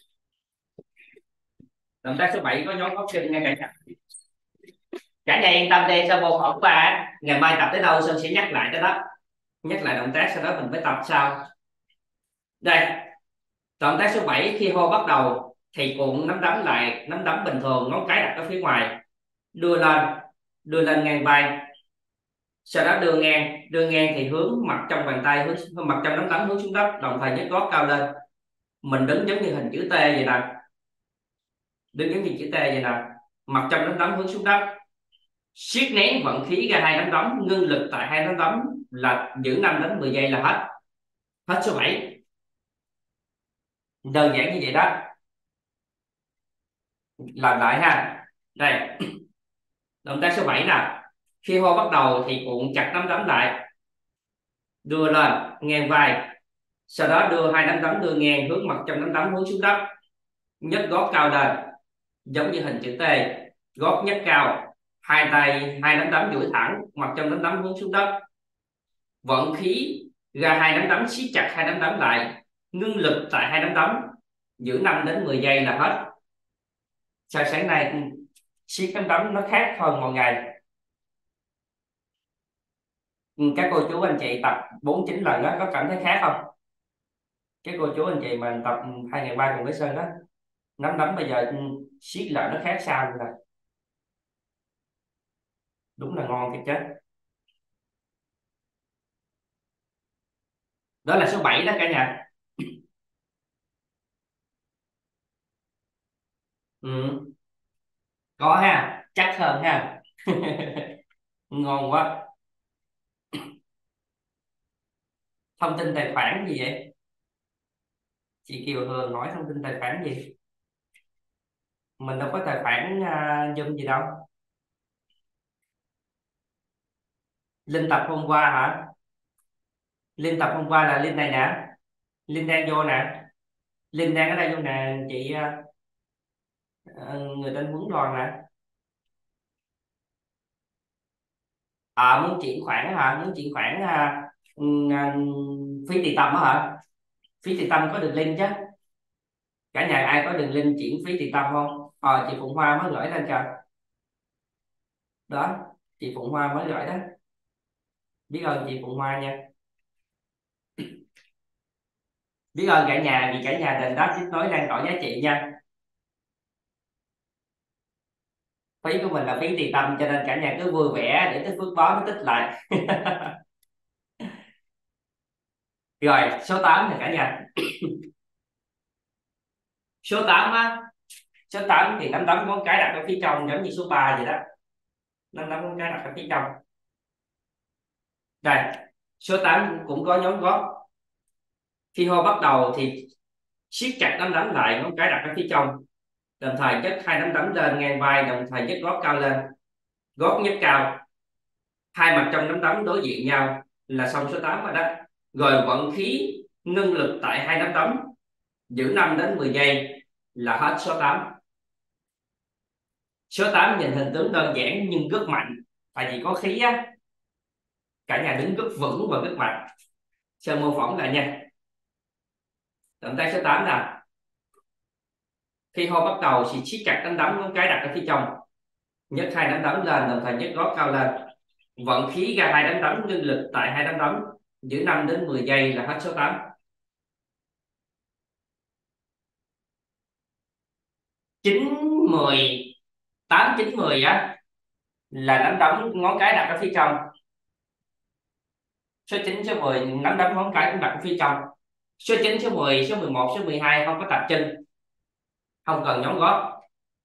Động tác số bảy có nhón gót chân nha cả nhà. Cả nhà yên tâm đi, sân mô phỏng ba ngày mai tập tới đâu Sơn sẽ nhắc lại tới đó, nhắc lại động tác sau đó mình phải tập sau. Đây, động tác số bảy khi hô bắt đầu thì cuộn nắm đấm lại, nắm đấm bình thường, ngón cái đặt ở phía ngoài, đưa lên, đưa lên ngang vai, sau đó đưa ngang, đưa ngang thì hướng mặt trong bàn tay, hướng mặt trong nắm đấm hướng xuống đất, đồng thời nhấc gót cao lên. Mình đứng giống như hình chữ T vậy nè, đứng giống như chữ T vậy nè, mặt trong nắm đấm hướng xuống đất, siết nén vận khí ra hai nắm đấm, ngưng lực tại hai nắm đấm là giữ năm đến mười giây là hết. Hết số bảy. Đơn giản như vậy đó. Làm lại ha. Đây, động tác số bảy nè. Khi hô bắt đầu thì cuộn chặt nắm đấm lại, đưa lên ngang vai, sau đó đưa hai nắm đấm đưa ngang, hướng mặt trong nắm đấm hướng xuống đất, nhấc gót cao lên giống như hình chữ T, gót nhấc cao, hai tay hai nắm đấm duỗi thẳng, mặt trong nắm đấm hướng xuống đất, vận khí ra hai nắm đấm, siết chặt hai nắm đấm lại, ngưng lực tại hai nắm đấm, giữ năm đến mười giây là hết. Sao sáng nay siết nắm đấm nó khác hơn mọi ngày. Các cô chú anh chị tập bốn chín lần đó có cảm thấy khác không? Các cô chú anh chị mà tập hai ngày ba cùng với Sơn đó, nắm đấm bây giờ siết lại nó khác sao rồi. Đúng là ngon thiệt chứ. Đó là số bảy đó cả nhà. Ừ. Có ha, chắc hơn ha. Ngon quá. Thông tin tài khoản gì vậy? Chị Kiều Hường hỏi thông tin tài khoản gì? Mình đâu có tài khoản uh, Zoom gì đâu. Linh tập hôm qua hả? Linh tập hôm qua là Linh này nè. Linh đang vô nè. Linh đang ở đây vô nè chị, uh, người tên huấn đoàn nè. À, muốn chuyển khoản hả? Muốn chuyển khoản uh, uh, phí tùy tâm hả? Phí tùy tâm có đường link chứ? Cả nhà ai có đường link chuyển phí tùy tâm không? Ờ, chị Phụng Hoa mới gửi lên cho. Đó, chị Phụng Hoa mới gửi đó. Biết ơn chị Phụng Hoa nha. Biết ơn cả nhà vì cả nhà đền đáp tiếp nối lan tỏa giá trị nha. Phí của mình là phí tùy tâm cho nên cả nhà cứ vui vẻ để tích phước báo nó tích lại. Rồi số tám này cả nhà. Số tám á, số tám thì nắm đấm ngón cái đặt ở phía trong giống như số ba vậy đó. Nắm đấm ngón cái đặt ở phía trong. Đây, số tám cũng có nhón gót. Khi hô bắt đầu thì siết chặt nắm đấm lại, ngón cái đặt ở phía trong, đồng thời nhấc hai nắm đấm lên ngang vai, đồng thời nhấc gót cao lên, gót nhấc cao, hai mặt trong nắm đấm đối diện nhau là xong số tám rồi đó. Rồi vận khí ngưng lực tại hai nắm đấm, giữ năm đến mười giây là hết số tám. Số tám nhìn hình tướng đơn giản nhưng rất mạnh, tại vì có khí á, cả nhà đứng rất vững và rất mạnh. Sơn mô phỏng lại nha. Động tác số tám nè. Khi hô bắt đầu thì siết chặt nắm đấm, ngón cái đặt ở phía trong, nhấc hai nắm đấm lên, đồng thời nhấc gót cao lên, vận khí ra hai nắm đấm, ngưng lực tại hai nắm đấm, giữ năm đến mười giây là hết số tám. chín mười tám chín mười á là nắm đấm ngón cái đặt ở phía trong, Số chín, số mười nắm đấm ngón cái cũng đặt ở phía trong. Số chín, số mười, số mười một, số mười hai không có tập chân, không cần nhón gót.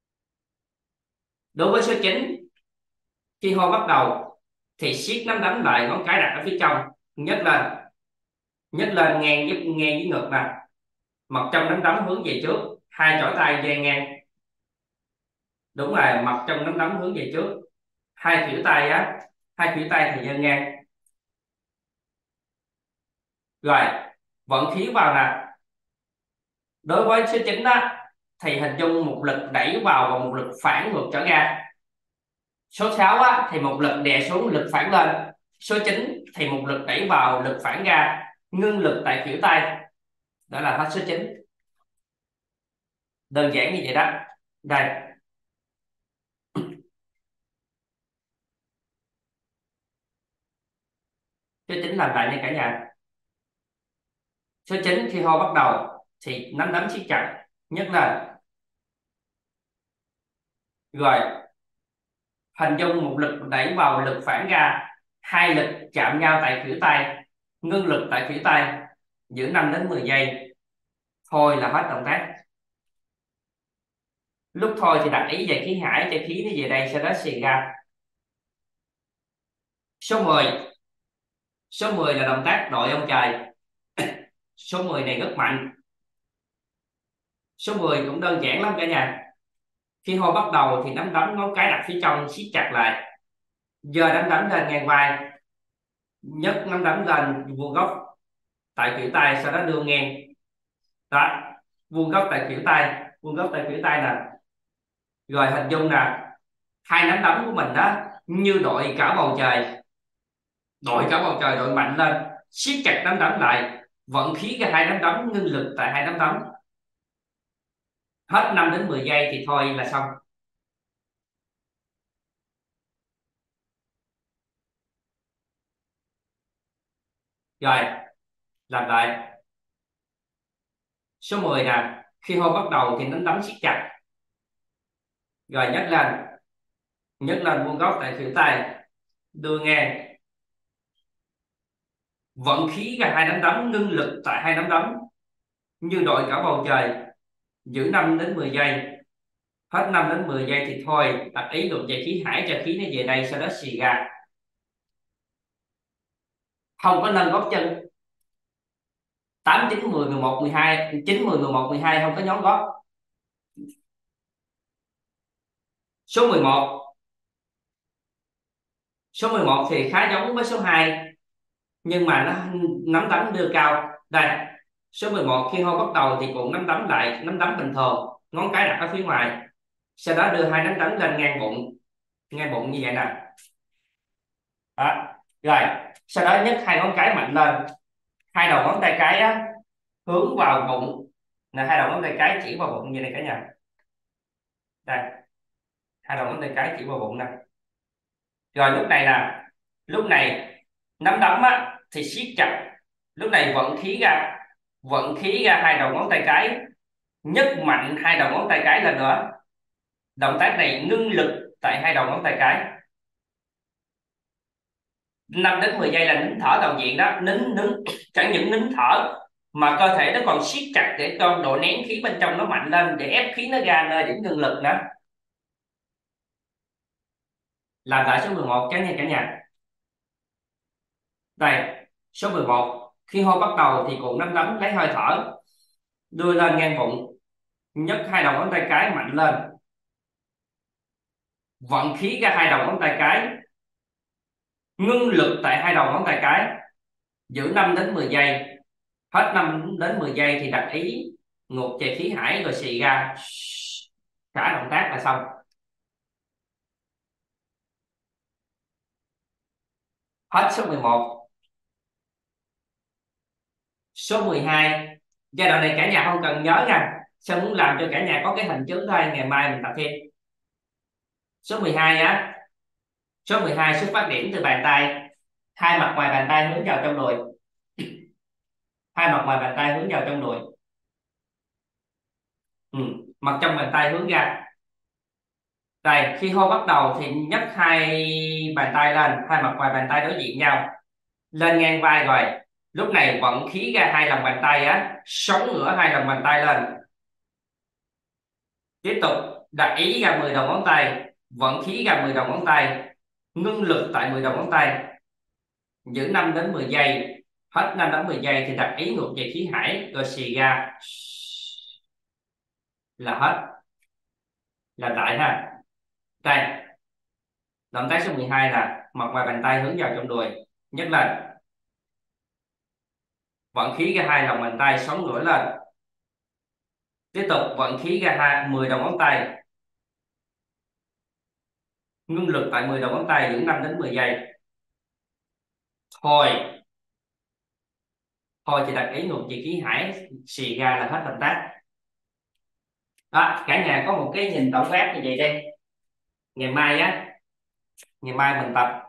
Đối với số chín, khi hô bắt đầu thì siết nắm đấm lại, ngón cái đặt ở phía trong, nhấc lên, nhấc lên ngang với ngang với ngực nè, mặt trong nắm đấm hướng về trước, hai chỏ tay dây ngang. Đúng rồi, mặt trong nắm đấm hướng về trước, hai khuỷu tay á, hai khuỷu tay thì dây ngang. Rồi vận khí vào nè. Đối với số chín đó thì hình dung một lực đẩy vào và một lực phản ngược trở ra. Số sáu á, thì một lực đè xuống, lực phản lên. Số chín thì một lực đẩy vào, lực phản ra, ngưng lực tại khuỷu tay. Đó là hết số chín. Đơn giản như vậy đó. Đây, số chín làm lại nha cả nhà. Số chín khi hô bắt đầu thì nắm đấm siết chặt, nhấc lên. Rồi hình dung một lực đẩy vào, lực phản ra, hai lực chạm nhau tại khuỷu tay, ngưng lực tại khuỷu tay, giữ năm đến mười giây. Thôi là hết động tác. Lúc thôi thì đặt ý về khí hải cho khí nó về đây, sau đó xì ra. Số mười. Số mười là động tác đội ông trời. Số mười này rất mạnh. Số mười cũng đơn giản lắm cả nhà. Khi hô bắt đầu thì nắm đấm ngón cái đặt phía trong, siết chặt lại, giơ nắm đấm lên ngang vai, nhấc nắm đấm lên vuông góc tại khuỷu tay, sau đó đưa ngang. Đó, vuông góc tại khuỷu tay, vuông góc tại khuỷu tay nè. Rồi hình dung nè, hai nắm đấm của mình đó như đội cả bầu trời, đội cả bầu trời, đội mạnh lên, siết chặt nắm đấm lại, vận khí ra hai nắm đấm, ngưng lực tại hai nắm đấm. Hết năm đến mười giây thì thôi là xong. Rồi làm lại. Số mười nè, khi hô bắt đầu thì nắm đấm siết chặt, rồi nhấc lên, nhấc lên vuông góc tại khuỷu tay, đưa ngang, vận khí ra hai nắm đấm, ngưng lực tại hai nắm đấm như đội cả bầu trời, giữ năm đến mười giây. Hết năm đến mười giây thì thôi, đặt ý được về khí hải cho khí nó về đây, sau đó xì ra. Không có nâng gót chân. Tám, chín, mười, mười một, mười hai, chín, mười, mười một, mười hai không có nhón gót. Số mười một. Số mười một thì khá giống với số hai, nhưng mà nó nắm đấm đưa cao. Đây, số mười một khi hô bắt đầu thì cũng nắm đấm lại, nắm đấm bình thường, ngón cái đặt ở phía ngoài, sau đó đưa hai nắm đấm lên ngang bụng, ngang bụng như vậy nè. Đó. Rồi sau đó nhấc hai ngón cái mạnh lên, hai đầu ngón tay cái á, hướng vào bụng là hai đầu ngón tay cái chỉ vào bụng như này cả nhà. Đây, hai đầu ngón tay cái chỉ vào bụng nè. Rồi lúc này nè, lúc này nắm đấm á thì siết chặt, lúc này vận khí ra, vận khí ra hai đầu ngón tay cái, nhấc mạnh hai đầu ngón tay cái lên nữa. Động tác này ngưng lực tại hai đầu ngón tay cái. Năm đến mười giây là nín thở toàn diện đó, nín nín chẳng những nín thở mà cơ thể nó còn siết chặt để cho độ nén khí bên trong nó mạnh lên, để ép khí nó ra nơi điểm ngưng lực nữa. Làm lại số mười một cái nha cả nhà. Đây, số mười một khi hô bắt đầu thì cuộn nắm đấm lấy hơi thở, đưa lên ngang bụng, nhấc hai đầu ngón tay cái mạnh lên, vận khí ra hai đầu ngón tay cái, ngưng lực tại hai đầu ngón tay cái, giữ năm đến mười giây. Hết năm đến mười giây thì đặt ý ngược về khí hải rồi xì ra. Cả động tác là xong. Hết số mười một. Số mười hai, giai đoạn này cả nhà không cần nhớ nha, Sơn muốn làm cho cả nhà có cái hình chứng thôi, ngày mai mình tập thêm. Số mười hai á, số mười hai xuất phát điểm từ bàn tay, hai mặt ngoài bàn tay hướng vào trong đùi, hai mặt ngoài bàn tay hướng vào trong đùi, ừ. Mặt trong bàn tay hướng ra. Đây, khi hô bắt đầu thì nhấc hai bàn tay lên, hai mặt ngoài bàn tay đối diện nhau, lên ngang vai rồi. Lúc này vận khí ra hai lòng bàn tay á, sống ngửa hai lòng bàn tay lên. Tiếp tục đặt ý ra mười đầu ngón tay, vận khí ra mười đầu ngón tay, ngưng lực tại mười đầu ngón tay, giữ năm đến mười giây. Hết năm đến mười giây thì đặt ý ngược về khí hải rồi xì ra là hết. Làm lại ha. Đây, động tác số mười hai là mặt ngoài bàn tay hướng vào trong đùi, nhấc lên, vận khí ra hai lòng bàn tay, sống ngửa lên. Tiếp tục vận khí ra hai mười đầu ngón tay, ngưng lực tại mười đầu ngón tay, giữ năm đến mười giây. Thôi thôi thì đặt ý ngược về khí hải, xì ra là hết động tác. Đó, cả nhà có một cái nhìn tổng quát như vậy đây. Ngày mai á, ngày mai mình tập,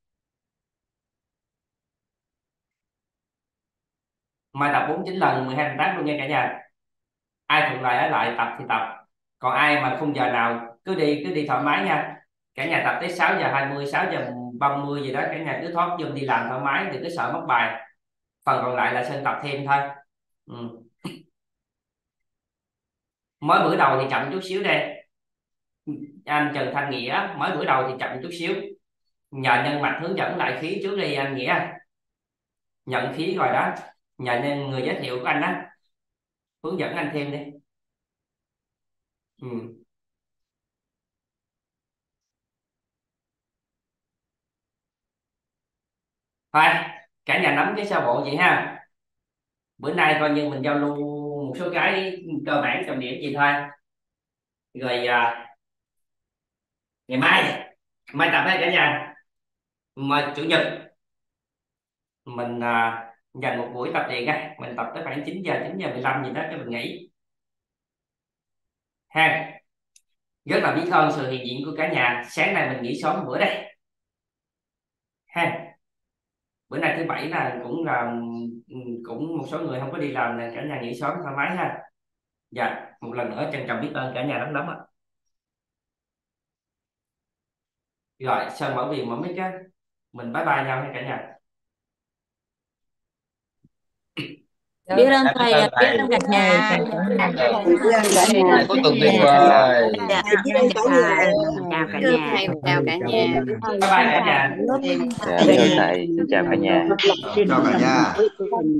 mai tập bốn mươi chín lần mười hai động tác luôn nha cả nhà. Ai thuận lợi ở lại tập thì tập, còn ai mà không giờ nào cứ đi cứ đi thoải mái nha. Cả nhà tập tới sáu giờ hai mươi, sáu giờ ba mươi gì đó, cả nhà cứ thoát vô đi làm thoải mái, đừng cứ sợ mất bài. Phần còn lại là Sơn tập thêm thôi. Ừ. Mới bữa đầu thì chậm chút xíu đây. Anh Trần Thanh Nghĩa, mới bữa đầu thì chậm chút xíu, nhờ nhân mạch hướng dẫn lại khí trước đi anh Nghĩa. Nhận khí rồi đó, nhờ nên người giới thiệu của anh đó hướng dẫn anh thêm đi. Ừ. Thôi cả nhà nắm cái sơ bộ vậy ha. Bữa nay coi như mình giao lưu một số cái cơ bản trọng điểm gì thôi. Rồi à, ngày mai mai tập hết cả nhà. Mà chủ nhật mình à, dành một buổi tập liền á, mình tập tới khoảng chín giờ chín giờ mười lăm gì đó cho mình nghỉ ha. Rất là biết ơn sự hiện diện của cả nhà. Sáng nay mình nghỉ sớm một bữa đây ha. Bữa nay thứ bảy là cũng là cũng một số người không có đi làm nè, cả nhà nghỉ sớm thoải mái ha. Dạ, một lần nữa trân trọng biết ơn cả nhà lắm lắm ạ. Rồi Sơn mở viền mở mic á, mình bye bye nhau ha cả nhà. Biết ơn Dạ, biết thầy, ơn biết thầy. ơn cả nhà. À, Thầy cuối tuần tuyệt vời. dạ, biết ơn cả nhà. chào cả Biết ơn nhà. thầy, chào cả nhà. Bye bye cả nhà. Dạ, biết ơn thầy. Xin chào cả nhà. Chào cả nhà.